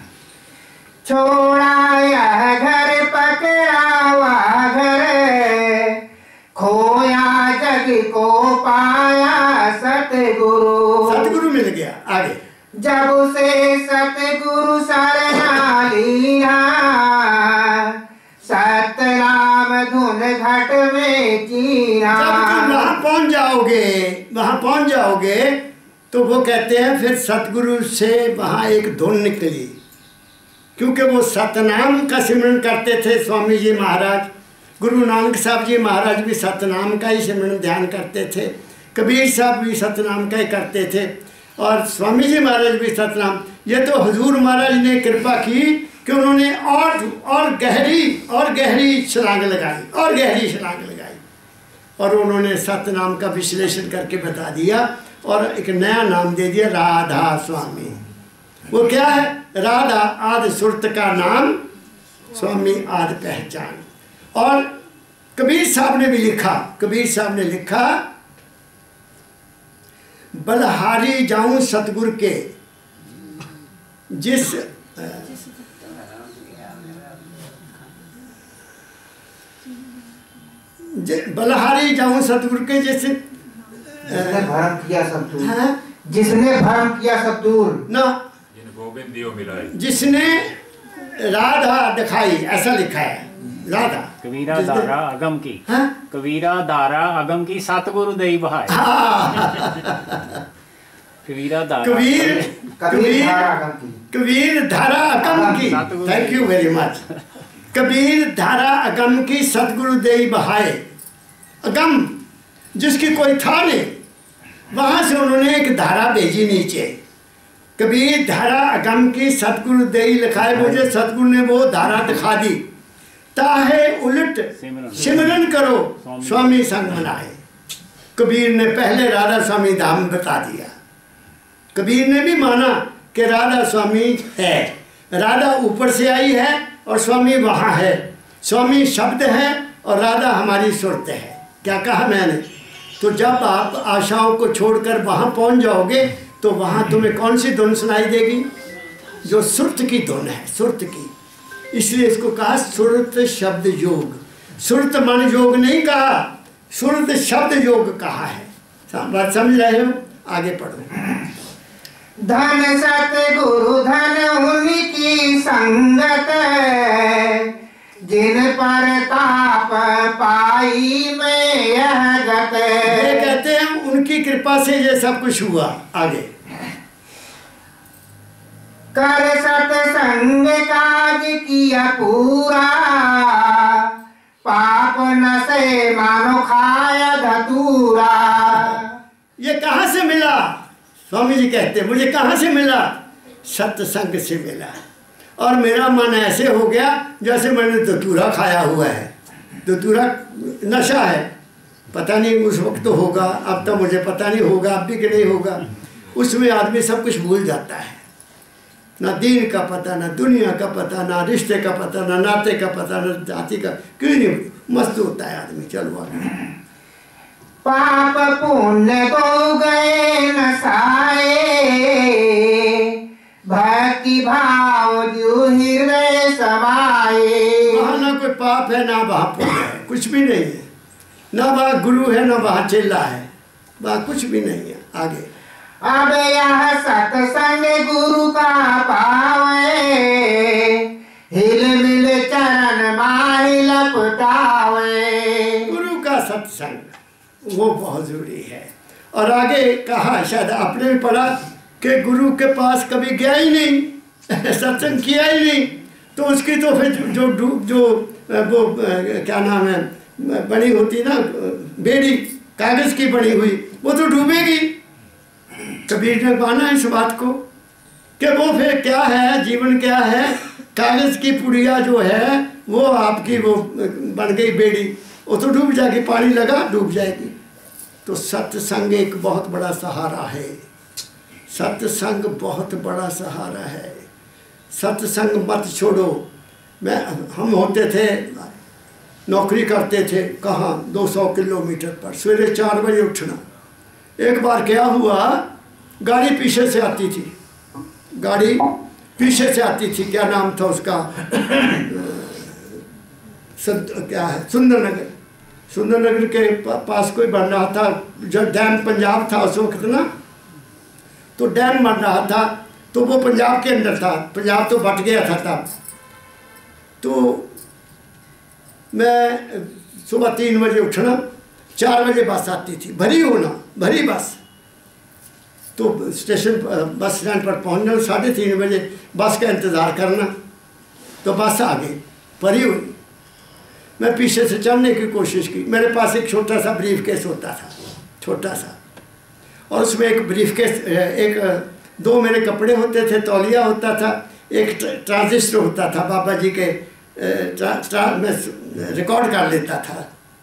छोड़ा यह घर पकड़ावा घर, खोया जग को पाया सतगुरु। सतगुरु मिल गया। आगे। जब से सतगुरु शरणा लिया, सतनाम धुन घट में जीना। जब तुम वहाँ पहुँच जाओगे तो वो कहते हैं फिर सतगुरु से वहाँ एक धुन निकली, क्योंकि वो सतनाम का सिमरन करते थे। स्वामी जी महाराज, गुरु नानक साहब जी महाराज भी सतनाम का ही सिमरन ध्यान करते थे, कबीर साहब भी सतनाम का ही करते थे, और स्वामी जी महाराज भी सतनाम। ये तो हुजूर महाराज ने कृपा की कि उन्होंने और गहरी छलांग लगाई, और गहरी छलांग लगाई, और उन्होंने सतनाम का विश्लेषण करके बता दिया और एक नया नाम दे दिया, राधा स्वामी। वो क्या है? राधा आदि सुरत का नाम, स्वामी आदि पहचान। और कबीर साहब ने भी लिखा, कबीर साहब ने लिखा, बलहारी जाऊं सतगुरु के, जिस बलहारी जाऊं सतगुरु के, जैसे जिसने भरम किया सब दूर, जिसने भरम किया सब दूर ना, जिसने राधा दिखाई, ऐसा लिखा है। राधा कबीरा दारा अगम की, कबीरा दारा अगम की सतगुरु दई बहाय। कबीरा दारा, कबीर धारा अगम की। Thank you very much. Kabir धारा अगम की सतगुरु दई बहाए। अगम जिसकी कोई था नहीं, वहाँ से उन्होंने एक धारा भेजी नीचे। कबीर धारा अगम की सतगुरु दई लिखाए, मुझे सतगुरु ने वो धारा दिखा दी। ताहे उलट सिमरन करो, स्वामी संग मनाए। कबीर ने पहले राधा स्वामी धाम बता दिया। कबीर ने भी माना कि राधा स्वामी है, राधा ऊपर से आई है और स्वामी वहाँ है। स्वामी शब्द है और राधा हमारी सुरत है। क्या कहा मैंने? तो जब आप आशाओं को छोड़कर वहाँ पहुँच जाओगे तो वहाँ तुम्हें कौन सी धुन सुनाई देगी? जो सुरत की धुन है, सुरत की। इसलिए इसको कहा सुरत शब्द योग। सुरत मन योग नहीं कहा, सुरत शब्द योग कहा है। बात समझ रहे हो? आगे पढ़ो। धन सतगुरु धन उनकी संगत, जिन पर ताप पाई में यह गत। ये कहते हैं उनकी कृपा से ये सब कुछ हुआ। आगे कर सत्संग काज किया पूरा, पाप न से मानो खाया धतूरा। ये कहाँ से मिला? स्वामी जी कहते हैं मुझे कहाँ से मिला? सत्संग से मिला। और मेरा मन ऐसे हो गया जैसे मैंने धतूरा खाया हुआ है। धतूरा नशा है, पता नहीं उस वक्त तो होगा, अब तो मुझे पता नहीं होगा अब भी कि नहीं होगा। उसमें आदमी सब कुछ भूल जाता है, ना दीन का पता, ना दुनिया का पता, ना रिश्ते का पता, ना नाते का पता, ना जाति का, क्यों नहीं मस्त होता है आदमी। चलो आगे। पाप पुण्य को गए नसाए, भक्ति भाव जो हृदय समाए। वहाँ ना कोई पाप है ना वहाँ पुण्य है, कुछ भी नहीं है। ना वहाँ गुरु है ना वहाँ चेला है, वहाँ कुछ भी नहीं है। आगे अब यह सत्संग गुरु का पावे, हिल मिल चरण माही लपटावे। गुरु का सत्संग वो बहुत जरूरी है। और आगे कहा, शायद आपने भी पढ़ा कि गुरु के पास कभी गया ही नहीं, सत्संग किया ही नहीं, तो उसकी तो फिर जो वो क्या नाम है बनी होती ना बेड़ी, कागज़ की बनी हुई, वो तो डूबेगी। कबीर ने माना इस बात को कि वो फिर क्या है, जीवन क्या है, कागज़ की पुड़िया जो है वो आपकी वो बन गई बेड़ी, वो तो डूब जाएगी, पानी लगा डूब जाएगी। तो सत्संग एक बहुत बड़ा सहारा है, सत्संग बहुत बड़ा सहारा है। सत्संग मत छोड़ो। हम होते थे, नौकरी करते थे कहाँ 200 किलोमीटर पर, सवेरे 4 बजे उठना। एक बार क्या हुआ, गाड़ी पीछे से आती थी, गाड़ी पीछे से आती थी, क्या नाम था उसका क्या है, सुंदरनगर। सुंदरनगर के पास कोई बन रहा था, जब डैम पंजाब था उस वक्त ना, तो डैम बन रहा था, तो वो पंजाब के अंदर था, पंजाब तो बट गया था तब। तो मैं सुबह 3 बजे उठना, 4 बजे बस आती थी, भरी होना, भरी बस। तो स्टेशन बस स्टैंड पर पहुंचना, 3:30 बजे बस का इंतज़ार करना, तो बस आ गई, भरी हुई। मैं पीछे से चढ़ने की कोशिश की। मेरे पास एक छोटा सा ब्रीफ केस होता था, छोटा सा, और उसमें एक ब्रीफ केस, एक 2 मेरे कपड़े होते थे, तौलिया होता था, एक ट्रांजिस्टर होता था, बाबा जी के मैं रिकॉर्ड कर लेता था।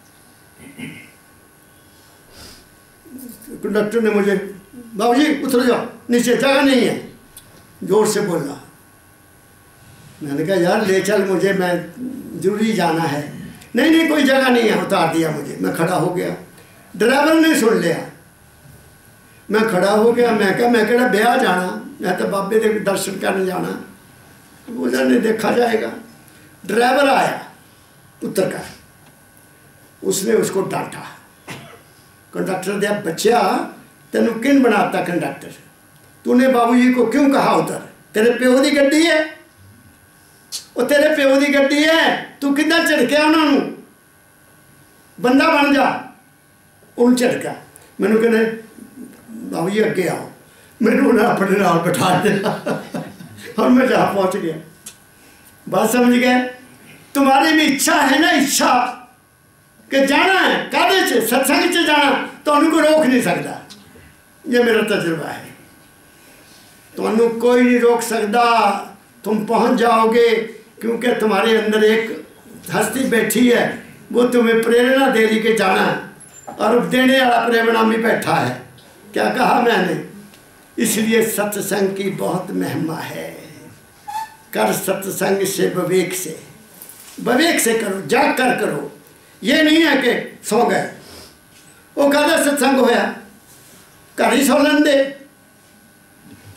कंडक्टर ने मुझे, बाबू जी उतर जाओ नीचे, जगह नहीं है, जोर से बोला। मैंने कहा यार ले चल मुझे, मैं जरूरी जाना है। नहीं नहीं कोई जगह नहीं है, उतार दिया मुझे। मैं खड़ा हो गया, ड्राइवर ने सुन लिया, मैं खड़ा हो गया। मैं कहा मैं कहना ब्याह जाना, मैं तो बाबे के दर्शन करने जाना, उन्होंने देखा जाएगा। ड्राइवर आया उतर कर, उसने उसको डांटा। कंडक्टर दिया, बच्चा तेनू किन बनाता कंडक्टर, तूने बाबूजी को क्यों कहा उतर, तेरे प्यो की गड्डी है, वो तेरे प्यो की गड्डी है, तू किधर झड़किया उन्होंने, बंदा बन जा। उन झड़का, मैनू कहने बाबूजी अगे आओ, मैनू उन्हें अपने नाल बिठा दिया और मैं जहाँ पहुँच गया। बात समझ गए? तुम्हारी भी इच्छा है ना, इच्छा कि जाना है कादे से, सत्संग से जाना, तो उनको रोक नहीं सकता। ये मेरा तजुर्बा है, तो उनको कोई नहीं रोक सकता, तुम पहुंच जाओगे, क्योंकि तुम्हारे अंदर एक हस्ती बैठी है, वो तुम्हें प्रेरणा दे रही कि जाना है, और देने वाला प्रेरणा में बैठा है। क्या कहा मैंने? इसलिए सत्संग की बहुत महिमा है। कर सत्संग से विवेक से, विवेक से करो, जाग कर करो। ये नहीं है कि सो गए, वो कहता सत्संग होया, घर ही सो लेंदे,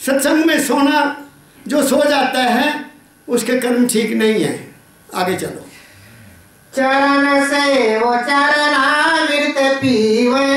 सत्संग में सोना, जो सो जाता है उसके कर्म ठीक नहीं है। आगे चलो। चरण से वो चरणामृत पीवे,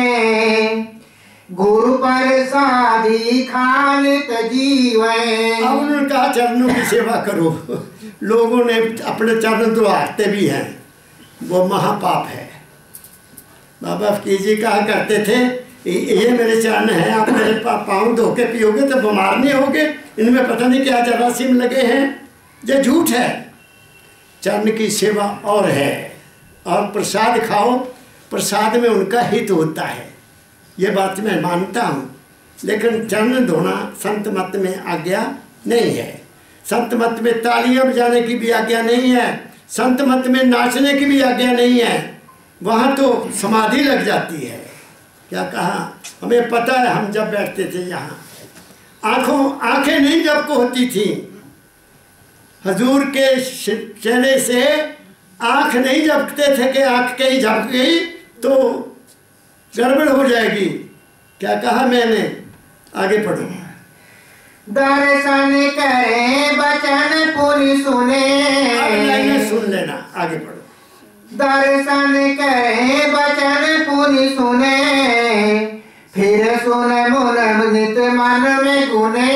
गुरु प्रसादी खानित जीवे। अब उन्होंने कहा चरणों की सेवा करो। लोगों ने अपने चरण दुआरते भी हैं, वो महापाप है। बाबा फकीर जी कहा करते थे, ये मेरे चरण हैं, आप मेरे पाँव धो के पियोगे तो बीमार नहीं होगे, इनमें पता नहीं क्या जरासीम लगे हैं। ये झूठ है। चरण की सेवा और है, और प्रसाद खाओ, प्रसाद में उनका हित होता है, ये बात मैं मानता हूँ। लेकिन चरण धोना संत मत में आज्ञा नहीं है। संत मत में तालियां बजाने की भी आज्ञा नहीं है, संत मत में नाचने की भी आज्ञा नहीं है। वहाँ तो समाधि लग जाती है। क्या कहा, हमें पता है, हम जब बैठते थे यहाँ, आंखें नहीं जब को होती थी, हजूर के चेहरे से आंख नहीं झपकते थे कि आंख कहीं झपक गई तो गड़बड़ हो जाएगी। क्या कहा मैंने, आगे पढ़ो। दर्शन करे बचन पुनि सुने, सुन लेना, आगे पढ़ो। दर्शन करे बचन पुनि सुने, फिर सुन मुन नित मन में गुने।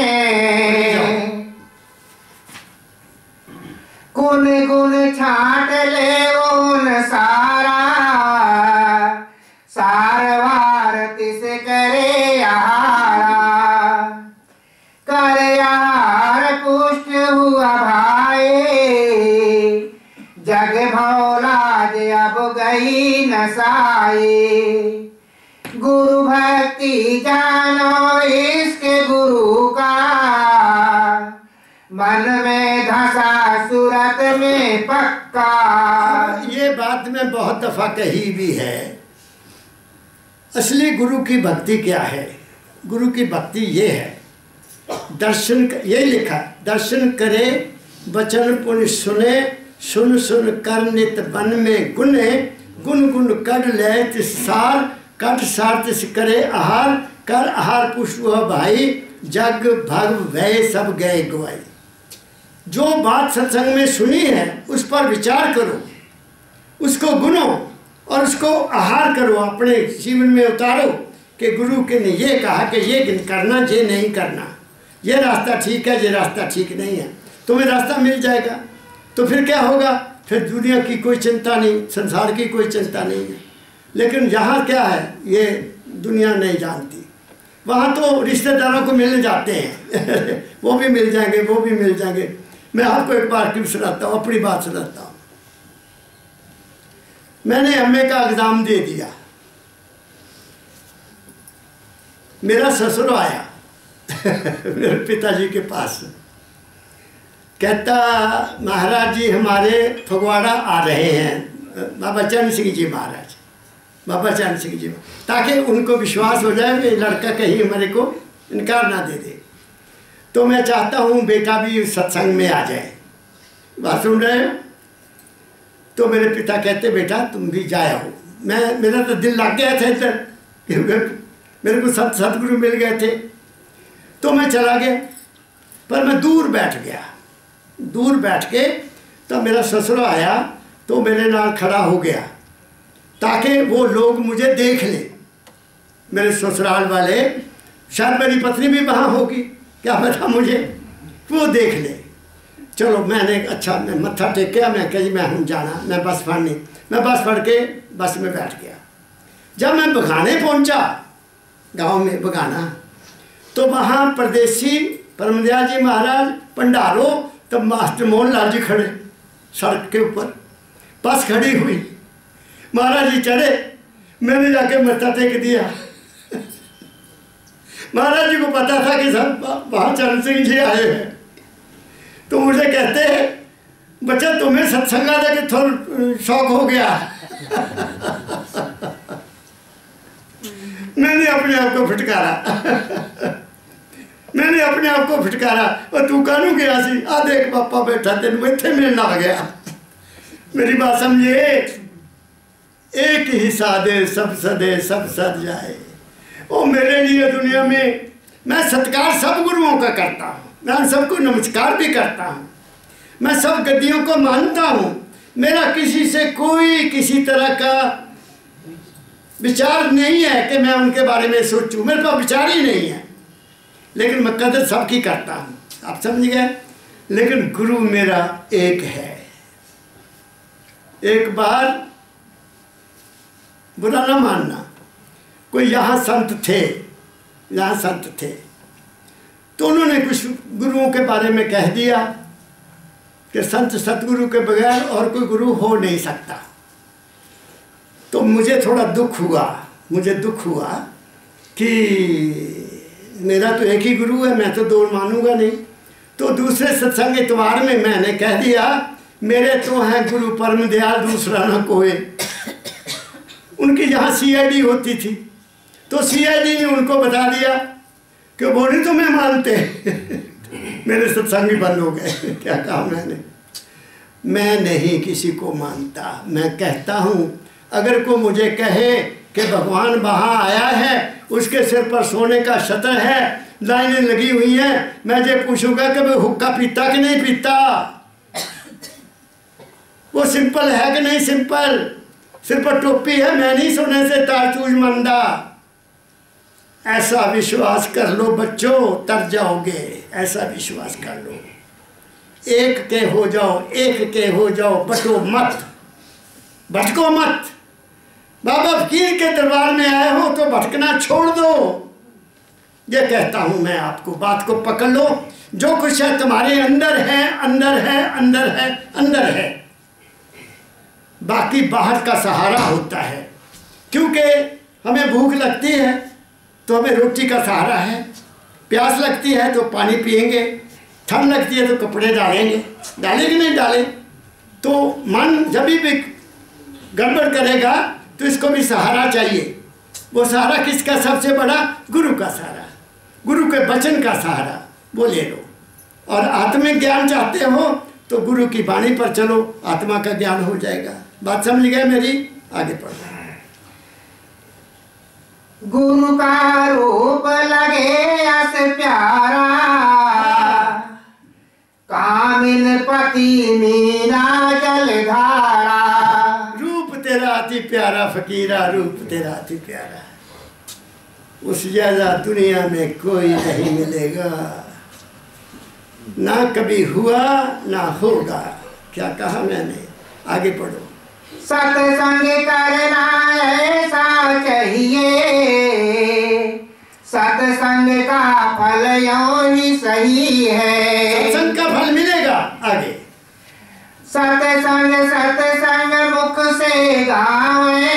गुन गुन छाट ले उन सारा, सारवार तिस करे आहारा। कर आहार पुष्ट हुआ भाई, जग भौलाज अब गई नसाई। गुरु भक्ति जानो इसके गुरु का, मन में धसा सूरत में पक्का। ये बात मैं बहुत दफा कही भी है। असली गुरु की भक्ति क्या है? गुरु की भक्ति ये है, दर्शन, ये लिखा, दर्शन करे वचन पुण्य सुने, सुन सुन कर नित बन में गुने। गुन गुन कर ले तिस सार, कट सार तिस करे आहार। कर आहार पुष्ट हुआ भाई, जग भग भय सब गए गुआई। जो बात सत्संग में सुनी है उस पर विचार करो, उसको गुनो और उसको आहार करो, अपने जीवन में उतारो कि गुरु के ने ये कहा कि ये करना, ये नहीं करना, ये रास्ता ठीक है, ये रास्ता ठीक नहीं है। तुम्हें रास्ता मिल जाएगा तो फिर क्या होगा, फिर दुनिया की कोई चिंता नहीं, संसार की कोई चिंता नहीं है। लेकिन यहाँ क्या है, ये दुनिया नहीं जानती। वहाँ तो रिश्तेदारों को मिलने जाते हैं वो भी मिल जाएंगे, वो भी मिल जाएंगे। मैं आपको एक बार क्यों सुनाता हूँ, अपनी बात सुनाता हूँ। मैंने एमए का एग्ज़ाम दे दिया, मेरा ससुर आया मेरे पिताजी के पास, कहता महाराज जी हमारे फगवाड़ा आ रहे हैं, बाबा चरण सिंह जी महाराज, बाबा चरण सिंह जी, ताकि उनको विश्वास हो जाए कि लड़का कहीं हमारे को इनकार ना दे दे। तो मैं चाहता हूँ बेटा भी सत्संग में आ जाए। बात सुन रहे हो? तो मेरे पिता कहते बेटा तुम भी जाए हो। मेरा तो दिल लग गया था इधर, मेरे को सतगुरु मिल गए थे, तो मैं चला गया। पर मैं दूर बैठ गया, दूर बैठ के तो मेरा ससुर आया तो मेरे नाल खड़ा हो गया ताकि वो लोग मुझे देख लें, मेरे ससुराल वाले, शायद मेरी पत्नी भी वहाँ होगी, क्या पता मुझे, वो देख ले। चलो मैंने अच्छा, मैं मत्था टेकिया, मैं कही मैं हूँ जाना, मैं बस फड़नी, मैं बस फड़ के बस में बैठ गया। जब मैं बघाने पहुँचा, गांव में बघाना, तो वहाँ परदेसी परमदयाल जी महाराज भंडारो, तब मास्टर मोहन लाल जी खड़े सड़क के ऊपर, बस खड़ी हुई, महाराज जी चढ़े, मैंने जाके मत्था टेक दिया। महाराज जी को पता था कि सब वहाँ चरण सिंह जी आए हैं, तो मुझे कहते हैं बच्चा तुम्हें सत्संग आने के थोड़ा शौक हो गया। मैंने अपने आप को फिटकारा मैंने अपने आप को फिटकारा, और तू कानू गया सी, आ देख पापा बैठा तेन इतने मिलना आ गया। मेरी बात समझे, एक ही सादे सब सदे सब सद जाए। ओ मेरे लिए दुनिया में मैं सत्कार सब गुरुओं का करता हूँ, मैं सबको नमस्कार भी करता हूँ, मैं सब गद्दियों को मानता हूँ। मेरा किसी से कोई किसी तरह का विचार नहीं है कि मैं उनके बारे में सोचूं, मेरे पास विचार ही नहीं है। लेकिन मैं कदर सबकी करता हूँ, आप समझ गए। लेकिन गुरु मेरा एक है। एक बार बुरा ना मानना, कोई यहाँ संत थे, तो उन्होंने कुछ गुरुओं के बारे में कह दिया कि संत सतगुरु के बगैर और कोई गुरु हो नहीं सकता। तो मुझे थोड़ा दुख हुआ कि मेरा तो एक ही गुरु है, मैं तो दो मानूंगा नहीं। तो दूसरे सत्संग इतवार में मैंने कह दिया, मेरे तो हैं गुरु परम दयाल, दूसरा ना कोई। उनकी जहाँ CID होती थी, तो CID ने उनको बता दिया कि वो नहीं तुम्हें मानते। मेरे सत्संग ही बंद हो गए। क्या कहा मैंने? मैं नहीं किसी को मानता। मैं कहता हूँ, अगर कोई मुझे कहे कि भगवान वहाँ आया है, उसके सिर पर सोने का छत्र है, लाइनें लगी हुई हैं, मैं ये पूछूंगा कि वो हुक्का पीता कि नहीं पीता, वो सिंपल है कि नहीं सिंपल, सिर पर टोपी है, मैं नहीं सोने से तारचूज मंदा। ऐसा विश्वास कर लो बच्चों, तर जाओगे। ऐसा विश्वास कर लो, एक के हो जाओ, भटको मत। बाबा फकीर के दरबार में आए हो तो भटकना छोड़ दो। ये कहता हूं मैं आपको, बात को पकड़ लो। जो कुछ है तुम्हारे अंदर है। बाकी बाहर का सहारा होता है, क्योंकि हमें भूख लगती है तो हमें रोटी का सहारा है, प्यास लगती है तो पानी पिएंगे, ठंड लगती है तो कपड़े डालेंगे कि नहीं डालें। तो मन जब भी गड़बड़ करेगा तो इसको भी सहारा चाहिए। वो सहारा किसका सबसे बड़ा? गुरु का सहारा, गुरु के वचन का सहारा, वो ले लो। और आत्मिक ज्ञान चाहते हो तो गुरु की वाणी पर चलो, आत्मा का ज्ञान हो जाएगा। बात समझ गए मेरी? आगे पढ़ो। गुरु का रूप लगे अस प्यारा, कामिन पति मीना जलधारा। रूप तेरा अति प्यारा फकीरा, रूप तेरा अति प्यारा, उस ज्यादा दुनिया में कोई नहीं मिलेगा, ना कभी हुआ ना होगा। क्या कहा मैंने? आगे पढ़ो। सत्संग करना ऐसा चाहिए, सत्संग का फल यूं ही सही है। सत्संग का फल मिलेगा। आगे। सत्संग मुख से गावे,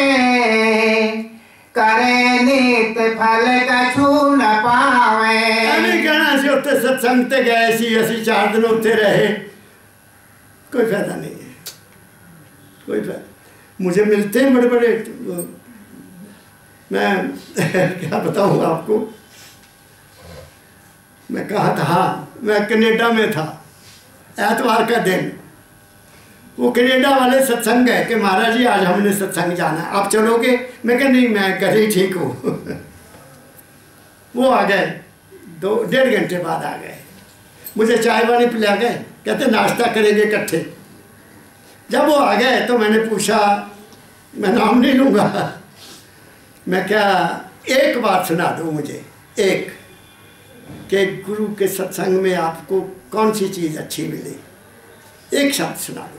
करे नित फल कछु न पावे। अभी कहना से उत्ते सत्संग ते गए सी, असी 4 दिन उत्ते रहे, कोई फायदा नहीं है, कोई फायदा। मुझे मिलते हैं बड़े बड़े, मैं क्या बताऊँ आपको। मैं कहा था, मैं कनाडा में था, एतवार का दिन, वो कनाडा वाले सत्संग है कि महाराज जी आज हमने सत्संग जाना है, आप चलोगे? मैं कहा नहीं, मैं घर ही ठीक हूँ। वो आ गए, 1.5 घंटे बाद आ गए, मुझे चाय वानी पिला गए, कहते नाश्ता करेंगे इकट्ठे। जब वो आ गए तो मैंने पूछा, मैं नाम नहीं लूँगा, मैं क्या, एक बात सुना दो मुझे, एक, कि गुरु के सत्संग में आपको कौन सी चीज़ अच्छी मिली, एक शब्द सुना दो।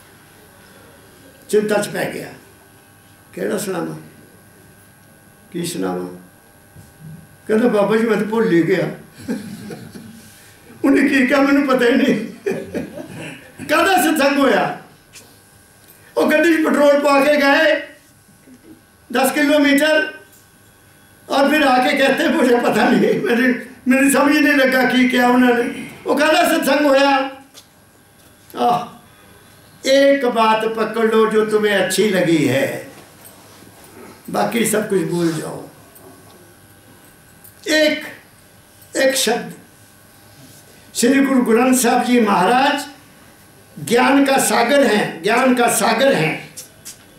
चिंता च पै गया, केड़ा सुनावा, की सुनावा? कहता बाबा जी मैं तो भुल ही गया। उन्हें की क्या मैंने पता ही नहीं। कहता सत्संग होया, वो गड्डी पेट्रोल पा के गए 10 किलोमीटर, और फिर आके कहते मुझे पता नहीं, मेरी समझ नहीं लगा कि क्या उन्होंने। वो कहता सत्संग होया। एक बात पकड़ लो जो तुम्हें अच्छी लगी है, बाकी सब कुछ भूल जाओ। एक शब्द। श्री गुरु ग्रंथ साहब जी महाराज ज्ञान का सागर हैं,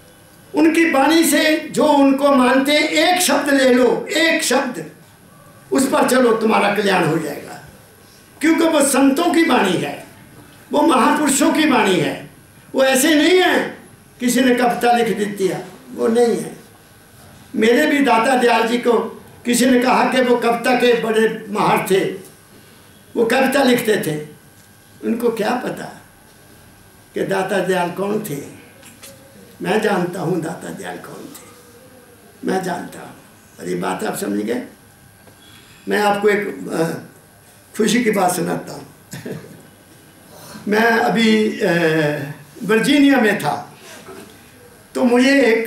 उनकी वाणी से जो उनको मानते, एक शब्द ले लो, एक शब्द, उस पर चलो, तुम्हारा कल्याण हो जाएगा। क्योंकि वो संतों की वाणी है, वो महापुरुषों की वाणी है। वो ऐसे नहीं है किसी ने कविता लिख दी दिया, वो नहीं है। मेरे भी दाता दयाल जी को किसी ने कहा कि वो कविता के बड़े माहिर थे, वो कविता लिखते थे। उनको क्या पता कि दाता दयाल कौन थे। मैं जानता हूँ दाता दयाल कौन थे, मैं जानता हूँ। और ये बात आप समझ गए। मैं आपको एक खुशी की बात सुनाता हूँ। मैं अभी वर्जीनिया में था, तो मुझे एक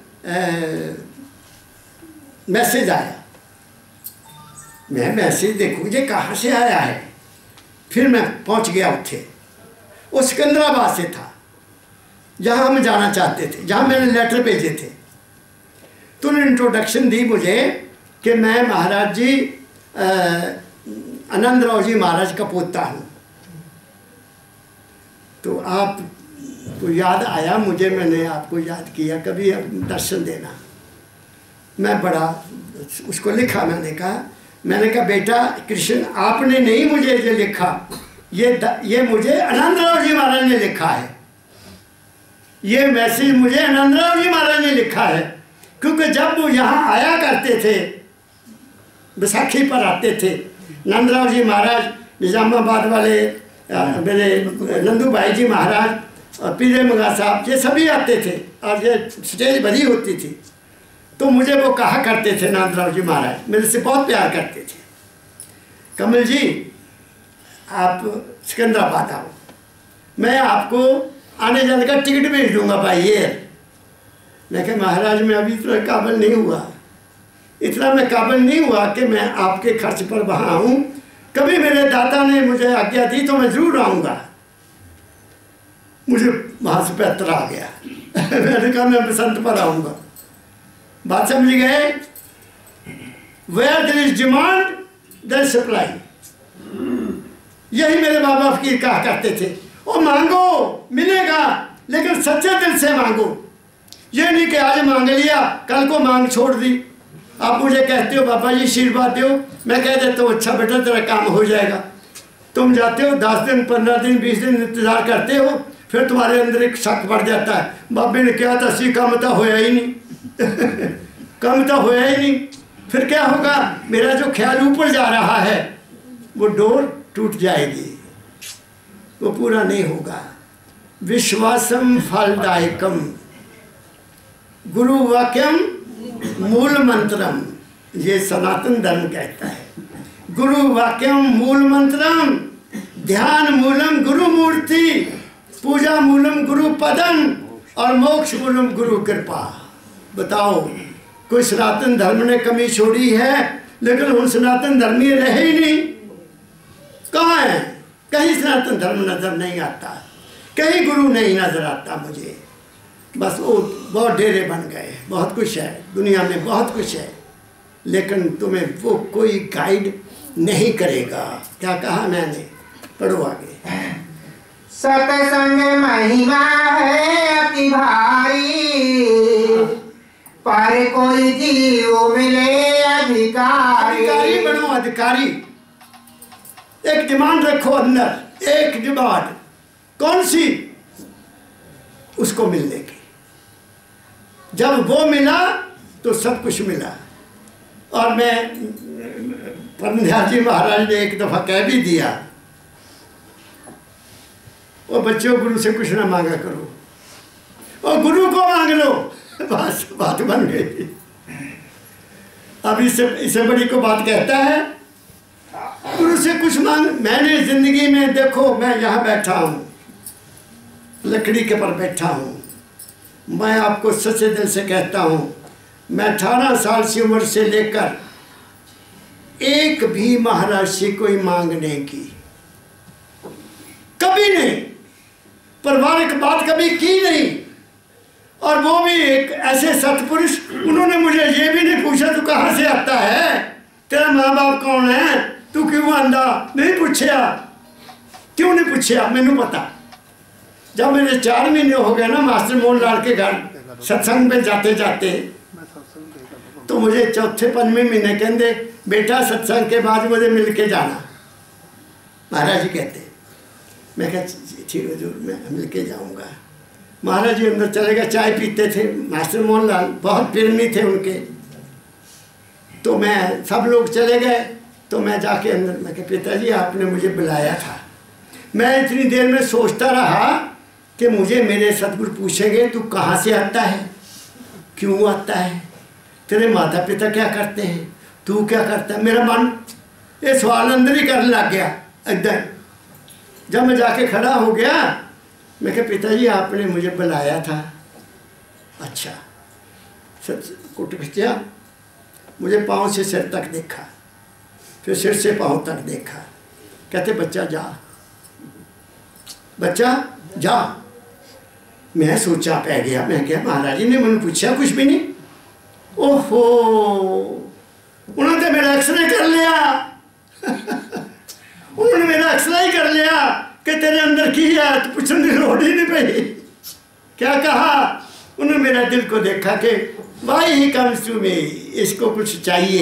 मैसेज आया। मैं मैसेज देखूँ ये कहाँ से आया है। फिर मैं पहुँच गया उठे, वो सिकंदराबाद से था, जहाँ हम जाना चाहते थे, जहाँ मैंने लेटर भेजे थे। तो उन्होंने इंट्रोडक्शन दी मुझे कि मैं महाराज जी आनंदराव जी महाराज का पोता हूँ। तो आपको याद आया मुझे, मैंने आपको याद किया, कभी दर्शन देना। मैं बड़ा उसको लिखा, मैंने कहा बेटा कृष्ण, आपने नहीं मुझे ये लिखा, ये मुझे आनंदराव जी महाराज ने लिखा है। ये मैसेज मुझे आनंदराव जी महाराज ने लिखा है। क्योंकि जब वो यहाँ आया करते थे, बैसाखी पर आते थे, आनंदराव जी महाराज, निजामाबाद वाले मेरे नंदू भाई जी महाराज और पीरे मंगा साहब, ये सभी आते थे और ये स्टेज भरी होती थी। तो मुझे वो कहा करते थे, आनंदराव जी महाराज मेरे से बहुत प्यार करते थे, कमल जी आप सिकंदराबाद आओ, मैं आपको आने जाने का टिकट भेज दूंगा बाई एयर। मैं कहा महाराज मैं अभी इतना काबिल नहीं हुआ, इतना मैं काबिल नहीं हुआ कि मैं आपके खर्च पर वहाँ आऊँ। कभी मेरे दादा ने मुझे आज्ञा दी तो मैं ज़रूर आऊँगा। मुझे वहाँ से पैतर आ गया। मैंने कहा मैं बसंत पर आऊँगा। बात समझ गए। Where there is demand there is supply. यही मेरे बाबा फकीर कहा करते थे। वो मांगो मिलेगा, लेकिन सच्चे दिल से मांगो। ये नहीं कि आज मांग लिया कल को मांग छोड़ दी। आप मुझे कहते हो बाबा जी आशीर्वाद दो, मैं कह देता हूँ अच्छा बेटा तेरा काम हो जाएगा। तुम जाते हो 10 दिन 15 दिन 20 दिन इंतजार करते हो, फिर तुम्हारे अंदर एक शक बढ़ जाता है, बाबे ने क्या था सी काम तो होया ही नहीं। काम तो होया ही नहीं। फिर क्या होगा, मेरा जो ख्याल ऊपर जा रहा है वो डोर टूट जाएगी, वो पूरा नहीं होगा। विश्वासम फलदायकम गुरु वाक्यम मूल मंत्रम, ये सनातन धर्म कहता है। गुरु वाक्यम मूल मंत्रम, ध्यान मूलम गुरु मूर्ति, पूजा मूलम गुरु पदम और मोक्ष मूलम गुरु कृपा। बताओ कोई सनातन धर्म ने कमी छोड़ी है? लेकिन उन सनातन धर्मी रहे ही नहीं। कहाँ है? कहीं सनातन धर्म नजर नहीं आता, कहीं गुरु नहीं नजर आता मुझे। बस वो बहुत डेरे बन गए। बहुत कुछ है दुनिया में, बहुत कुछ है, लेकिन तुम्हें वो कोई गाइड नहीं करेगा। क्या कहा मैंने? पढ़ो आगे। सत्संग महिमा है अति भारी, पर कोई जीव मिले अधिकारी। अधिकारी बनो, अधिकारी। एक डिमांड रखो अंदर, एक डिमांड। कौन सी? उसको मिलने की। जब वो मिला तो सब कुछ मिला। और मैं परमध्यान जी महाराज ने एक दफ़ा कह भी दिया, वो बच्चों गुरु से कुछ ना मांगा करो, और गुरु को मांग लो। बस बात बन गई। अब इससे बड़ी को बात कहता है गुरु से कुछ मांग। मैंने जिंदगी में देखो, मैं यहाँ बैठा हूँ, लकड़ी के पर बैठा हूँ। मैं आपको सच्चे दिल से कहता हूँ, मैं 18 साल की उम्र से लेकर एक भी महाराज से कोई मांग नहीं की, कभी नहीं। पारिवारिक बात कभी की नहीं। और वो भी एक ऐसे सतपुरुष, उन्होंने मुझे ये भी नहीं पूछा तू कहाँ से आता है, तेरा माँ बाप कौन है, तू क्यों आंदा, नहीं पूछा। क्यों नहीं पूछा? मैनू पता। जब मेरे 4 महीने हो गए ना मास्टर मोहन लाल के घर सत्संग में जाते जाते, तो मुझे चौथे 5वें महीने कहते बेटा सत्संग के बाद मुझे मिल के जाना। महाराज जी कहते, मैं कहा ठीक हजूर मैं मिल के जाऊँगा। महाराज जी अंदर चले गए, चाय पीते थे। मास्टर मोहन लाल बहुत प्रेमी थे उनके। तो मैं सब लोग चले गए तो मैं जाके अंदर, मैं कहा पिताजी आपने मुझे बुलाया था। मैं इतनी देर में सोचता रहा कि मुझे मेरे सतगुरु पूछेंगे तू कहाँ से आता है, क्यों आता है, तेरे माता पिता क्या करते हैं, तू क्या करता है। मेरा मन ये सवाल अंदर ही करने लग गया एकदम। जब मैं जाके खड़ा हो गया मैं कहा पिताजी आपने मुझे बुलाया था। अच्छा, कुट खिंचा, मुझे पाँव से सिर तक देखा, फिर सिर से पाँव तक देखा। कहते बच्चा जा, बच्चा जा। मैं सोचा पै गया, मैं क्या महाराज जी ने मैंने पूछा कुछ भी नहीं। ओहो, उन्होंने तो मेरा एक्सरे कर लिया उन्होंने मेरा एक्सरे ही कर लिया कि तेरे अंदर की है, तो पूछने की लोड़ ही नहीं पड़ी। क्या कहा उन्होंने, मेरा दिल को देखा कि why he comes to me, इसको कुछ चाहिए,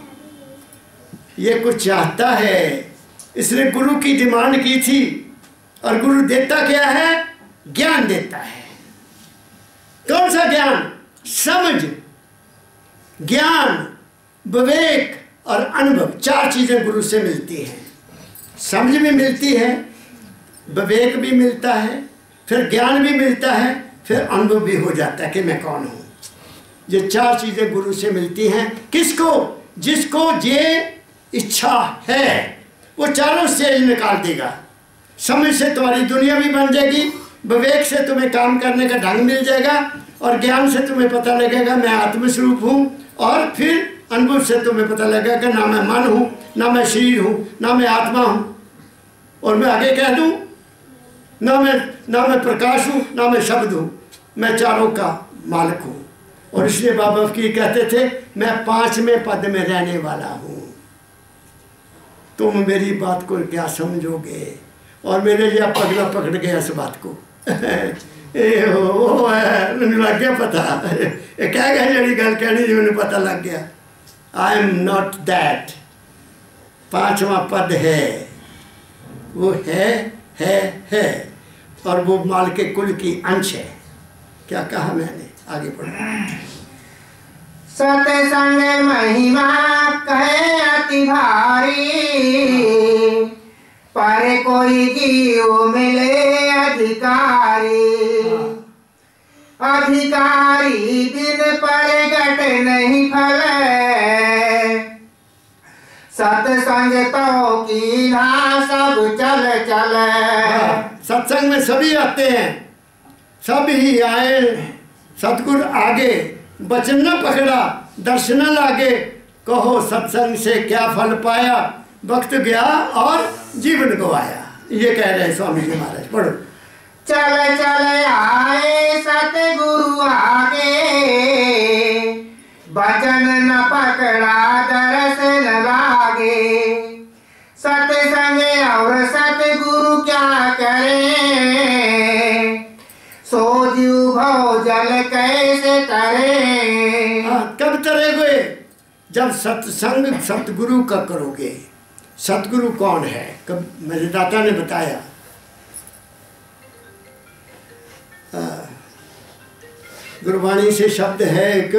ये कुछ चाहता है। इसने गुरु की डिमांड की थी और गुरु देता क्या है, ज्ञान देता है। कौन सा ज्ञान, समझ, ज्ञान, विवेक और अनुभव, 4 चीजें गुरु से मिलती हैं। समझ भी मिलती है, विवेक भी मिलता है, फिर ज्ञान भी मिलता है, फिर अनुभव भी हो जाता है कि मैं कौन हूँ। ये 4 चीजें गुरु से मिलती हैं। किसको, जिसको ये इच्छा है वो चारों स्टेज निकाल देगा। समझ से तुम्हारी दुनिया भी बन जाएगी, विवेक से तुम्हें काम करने का ढंग मिल जाएगा, और ज्ञान से तुम्हें पता लगेगा मैं आत्मस्वरूप हूँ, और फिर अनुभव से तुम्हें पता लगेगा कि ना मैं मन हूँ, ना मैं शरीर हूँ, ना मैं आत्मा हूँ। और मैं आगे कह दूँ, ना मैं प्रकाश हूँ, ना मैं शब्द हूँ, मैं चारों का मालिक हूँ। और इसलिए बाबा फकीर कहते थे मैं 5वें पद में रहने वाला हूँ। तुम मेरी बात को क्या समझोगे। और मेरे लिए पगला पकड़ गया इस बात को ए हो है, मैंने लग गया पता, ये क्या गया जड़ी गल कहनी जी, मैंने पता लग गया। आई एम नॉट दैट, 5वां पद है, वो है और वो माल के कुल की अंश है। क्या कहा मैंने, आगे बढ़ो। सत्संग महिमा कहे अति भारी, पर कोई जीव मिले अधिकारी, अधिकारी बिन प्रगट नहीं फल, सत्संग तो की ना सब चल चल। सत्संग में सभी आते हैं, सभी आए, सतगुरु आगे, वचन न पकड़ा, दर्शन लागे, कहो सत्संग से क्या फल पाया, वक्त गया और जीवन गवाया। ये कह रहे हैं स्वामी जी महाराज। पढ़ो। चल चल आए सतगुरु आगे, वचन न पकड़ा दरस न लागे, सत्संग और सतगुरु क्या करे, सो जीव भव जल कैसे करे। कब तरेगे, जब सत्संग सतगुरु का करोगे। सतगुरु कौन है, कब मेरे दाता ने बताया, गुरबाणी से शब्द है एक,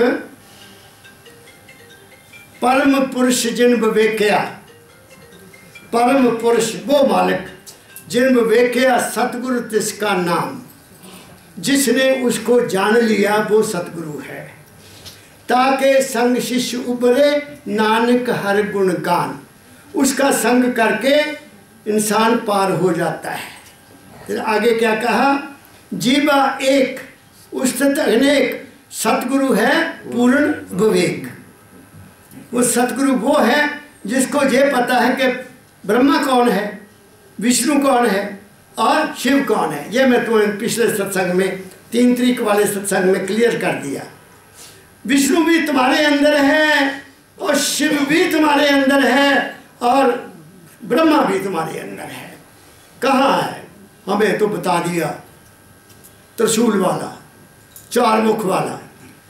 परम पुरुष जिन विवेकिया, परम पुरुष वो मालिक जिन विवेकिया, सतगुरु तिसका नाम, जिसने उसको जान लिया वो सतगुरु है। ताके संग शिष्य उबरे, नानक हर गुण गान, उसका संग करके इंसान पार हो जाता है। फिर आगे क्या कहा, जीवा एक उस्तत अनेक, सतगुरु है पूर्ण विवेक। वो सतगुरु वो है जिसको ये पता है कि ब्रह्मा कौन है, विष्णु कौन है और शिव कौन है। ये मैं तुम्हें पिछले सत्संग में 3 तारीख वाले सत्संग में क्लियर कर दिया। विष्णु भी तुम्हारे अंदर है और शिव भी तुम्हारे अंदर है और ब्रह्मा भी तुम्हारे अंदर है। कहाँ है, हमें तो बता दिया, त्रिशूल वाला, 4 मुख वाला,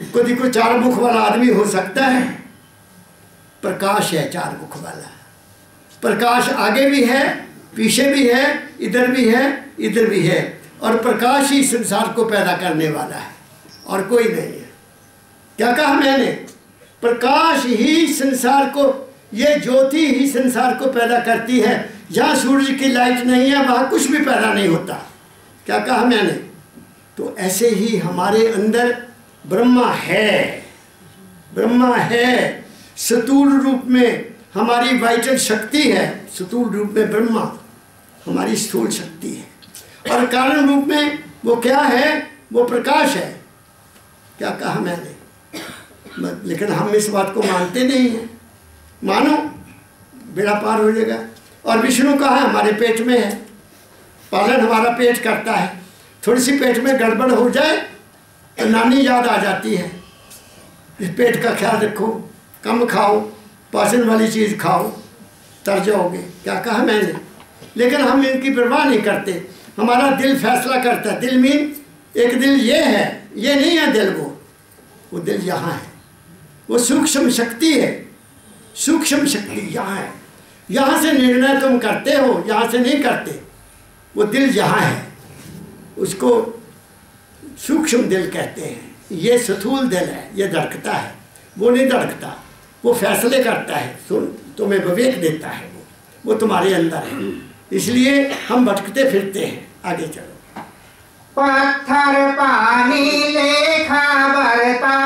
कोई 4 मुख वाला आदमी हो सकता है? प्रकाश है 4 मुख वाला। प्रकाश आगे भी है, पीछे भी है, इधर भी है, इधर भी है, और प्रकाश ही संसार को पैदा करने वाला है और कोई नहीं है। क्या कहा मैंने? प्रकाश ही संसार को, ये ज्योति ही संसार को पैदा करती है। जहाँ सूरज की लाइट नहीं है वहाँ कुछ भी पैदा नहीं होता। क्या कहा मैंने? तो ऐसे ही हमारे अंदर ब्रह्मा है, ब्रह्मा है। स्थूल रूप में हमारी वाइटल शक्ति है, स्थूल रूप में ब्रह्मा हमारी स्थूल शक्ति है, और कारण रूप में वो क्या है? वो प्रकाश है। क्या कहा मैंने? लेकिन हम इस बात को मानते नहीं हैं। मानो बेड़ा पार हो जाएगा। और विष्णु कहाँ है? हमारे पेट में है, पालन हमारा पेट करता है। थोड़ी सी पेट में गड़बड़ हो जाए तो नानी याद आ जाती है, इस पेट का ख्याल रखो, कम खाओ, पाचन वाली चीज़ खाओ, तर जाओगे। क्या कहा मैंने? लेकिन हम इनकी परवाह नहीं करते। हमारा दिल फैसला करता है। दिल मीन एक दिल ये है, ये नहीं है दिल, वो दिल यहाँ है। वो सूक्ष्म शक्ति है, सूक्ष्म शक्ति यहाँ है। यहाँ से निर्णय तुम करते हो, यहाँ से नहीं करते। वो दिल यहाँ है, उसको सूक्ष्म दिल कहते हैं। ये स्थूल दिल है, ये धड़कता है, वो नहीं धड़कता, वो फैसले करता है, सुन तुम्हें विवेक देता है, वो तुम्हारे अंदर है। इसलिए हम भटकते फिरते हैं। आगे चलो। पत्थर पानी लेखा बरता,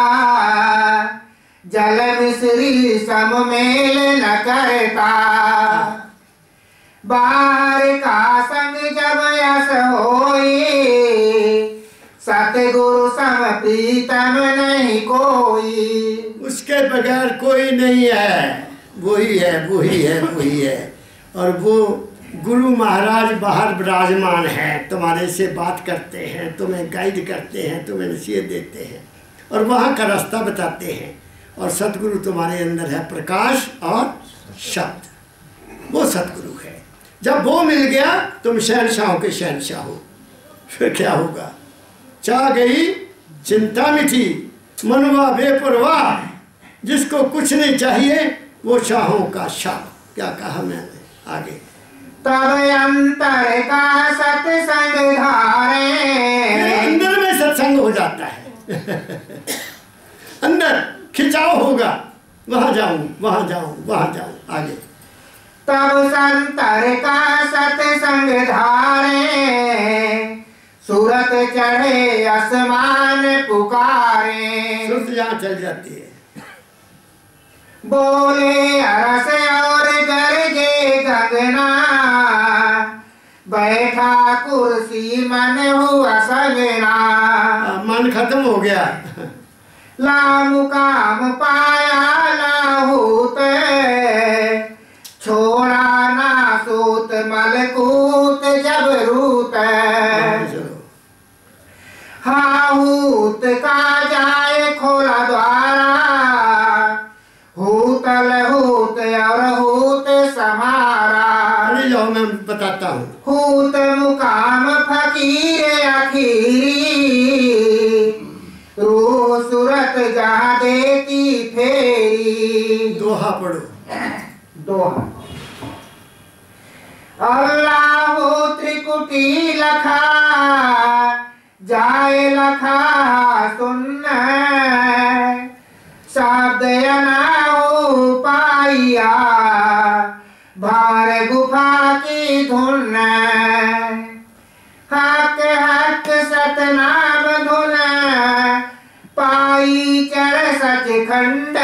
जल मिश्री सम मेल न करता। बाहर का संग जब यस होई, सतगुरु सम प्रीतम नहीं कोई। उसके बगैर कोई नहीं है, वही है, वही है, वही है। और वो गुरु महाराज बाहर विराजमान हैं, तुम्हारे से बात करते हैं, तुम्हें गाइड करते हैं, तुम्हें नसीहत देते हैं और वहाँ का रास्ता बताते हैं। और सतगुरु तुम्हारे अंदर है, प्रकाश और शब्द, वो सतगुरु है। जब वो मिल गया तुम शहनशाहों के शहनशाह हो। फिर क्या होगा? चाह गई चिंता मिठी, मनवा बेपरवाह, जिसको कुछ नहीं चाहिए वो शाहों का शाह। क्या कहा मैंने? आगे। तब अंतर का सत्संग धारे, अंदर में सत्संग हो जाता है। अंदर खिंचाव होगा, वहां जाऊं, वहां जाऊं, वहां जाऊं। आगे। तब संतर का सत्संग धारे, सूरत चढ़े आसमान पुकारे। सूरत यहाँ चल जाती है। बोले अरस और गरजे गगना, बैठा कुर्सी मन हुआ सगना। मन खत्म हो गया। ला मुकाम पाया लाहूत, छोड़ा ना सूत मलकूत जबरूत। हाहूत का जाए खोला द्वारा, हूतल हूत और हूत समारा। अरे जाओ मैं बताता हूँ। हूत मुकाम फकीर अखीरी, रूह सूरत जहाँ देती फेरी। दोहा पढ़ो। दोहा। अल्लाह त्रिकुटी लखा, जाए लखा सुन्न, शब्द अनाऊ पाइया, भार गुफा की धुन। हक हक सतनाम धुन, पाई चर सचखंड।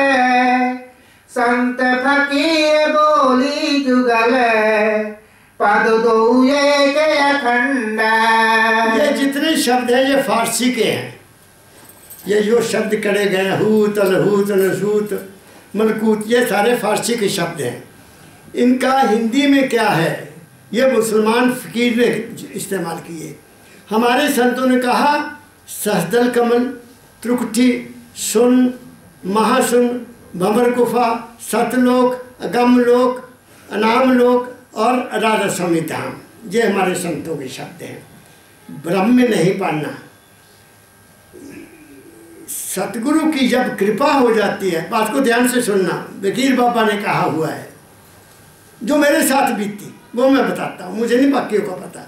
संत फकीर बोली जुगल, पद दो एक अखंड। ये जितने शब्द हैं ये फारसी के हैं। ये जो शब्द करे गए हूत अलहूत नसूत मलकूत, ये सारे फारसी के शब्द हैं। इनका हिंदी में क्या है ये मुसलमान फकीर ने इस्तेमाल किए। हमारे संतों ने कहा सहदल कमल, त्रुकठी, सुन, महासुन, भंवर गुफा, सतलोक, अगमलोक, अनामलोक और राधा संविधान। ये हमारे संतों के शब्द हैं। ब्रह्म में नहीं पढ़ना, सतगुरु की जब कृपा हो जाती है, बात को ध्यान से सुनना, वकील बाबा ने कहा हुआ है, जो मेरे साथ बीती वो मैं बताता हूँ, मुझे नहीं बाकियों का पता,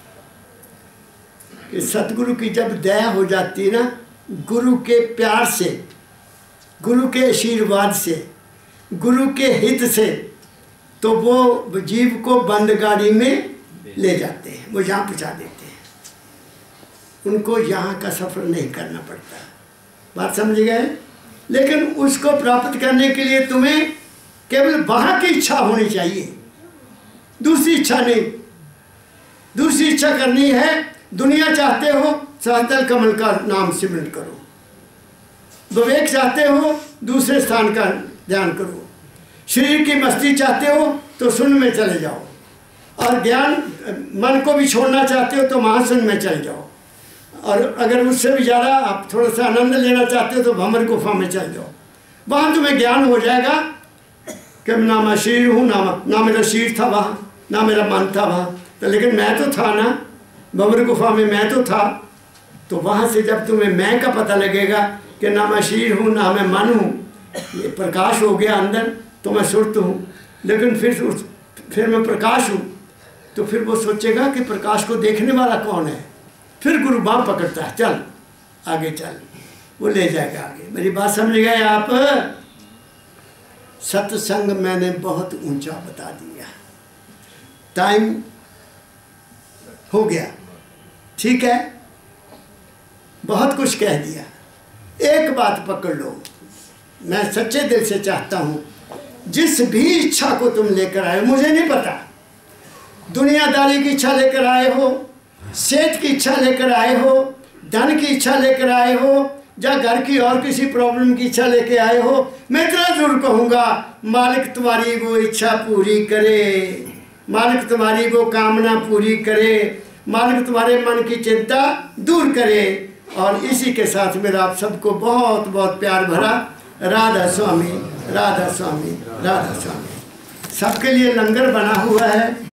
कि सतगुरु की जब दया हो जाती है ना, गुरु के प्यार से, गुरु के आशीर्वाद से, गुरु के हित से, तो वो जीव को बंद गाड़ी में ले जाते हैं, वो यहाँ पहुँचा देते हैं, उनको यहाँ का सफ़र नहीं करना पड़ता। बात समझ गए? लेकिन उसको प्राप्त करने के लिए तुम्हें केवल वहाँ की इच्छा होनी चाहिए, दूसरी इच्छा नहीं। दूसरी इच्छा करनी है, दुनिया चाहते हो सहस्त्र कमल का नाम सिमरण करो, विवेक चाहते हो दूसरे स्थान का ध्यान करो, शरीर की मस्ती चाहते हो तो शून्य में चले जाओ, और ज्ञान मन को भी छोड़ना चाहते हो तो महाशून्य में चले जाओ, और अगर उससे भी ज़्यादा आप थोड़ा सा आनंद लेना चाहते हो तो भंवर गुफा में चले जाओ। वहाँ तुम्हें ज्ञान हो जाएगा कि ना मैं शरीर हूँ, ना मेरा शरीर था वहाँ, ना मेरा मन था वहाँ, तो लेकिन मैं तो था ना, भंवर गुफा में मैं तो था। तो वहाँ से जब तुम्हें मैं का पता लगेगा कि ना मैं शरीर हूँ ना मैं मन हूँ, ये प्रकाश हो गया अंदर, तो मैं सुरत हूँ, लेकिन फिर मैं प्रकाश हूँ, तो फिर वो सोचेगा कि प्रकाश को देखने वाला कौन है। फिर गुरु बाँह पकड़ता है, चल आगे चल, वो ले जाएगा आगे। मेरी बात समझ गए आप? सत्संग मैंने बहुत ऊंचा बता दिया, टाइम हो गया, ठीक है, बहुत कुछ कह दिया। एक बात पकड़ लो, मैं सच्चे दिल से चाहता हूँ, जिस भी इच्छा को तुम लेकर आए, मुझे नहीं पता दुनियादारी की इच्छा लेकर आए हो, सेहत की इच्छा लेकर आए हो, धन की इच्छा लेकर आए हो, या घर की और किसी प्रॉब्लम की इच्छा लेकर आए हो, मैं इतना जरूर कहूँगा, मालिक तुम्हारी वो इच्छा पूरी करे, मालिक तुम्हारी वो कामना पूरी करे, मालिक तुम्हारे मन की चिंता दूर करे। और इसी के साथ मेरा आप सबको बहुत बहुत प्यार भरा राधा स्वामी, राधा स्वामी, राधा स्वामी। सबके लिए लंगर बना हुआ है।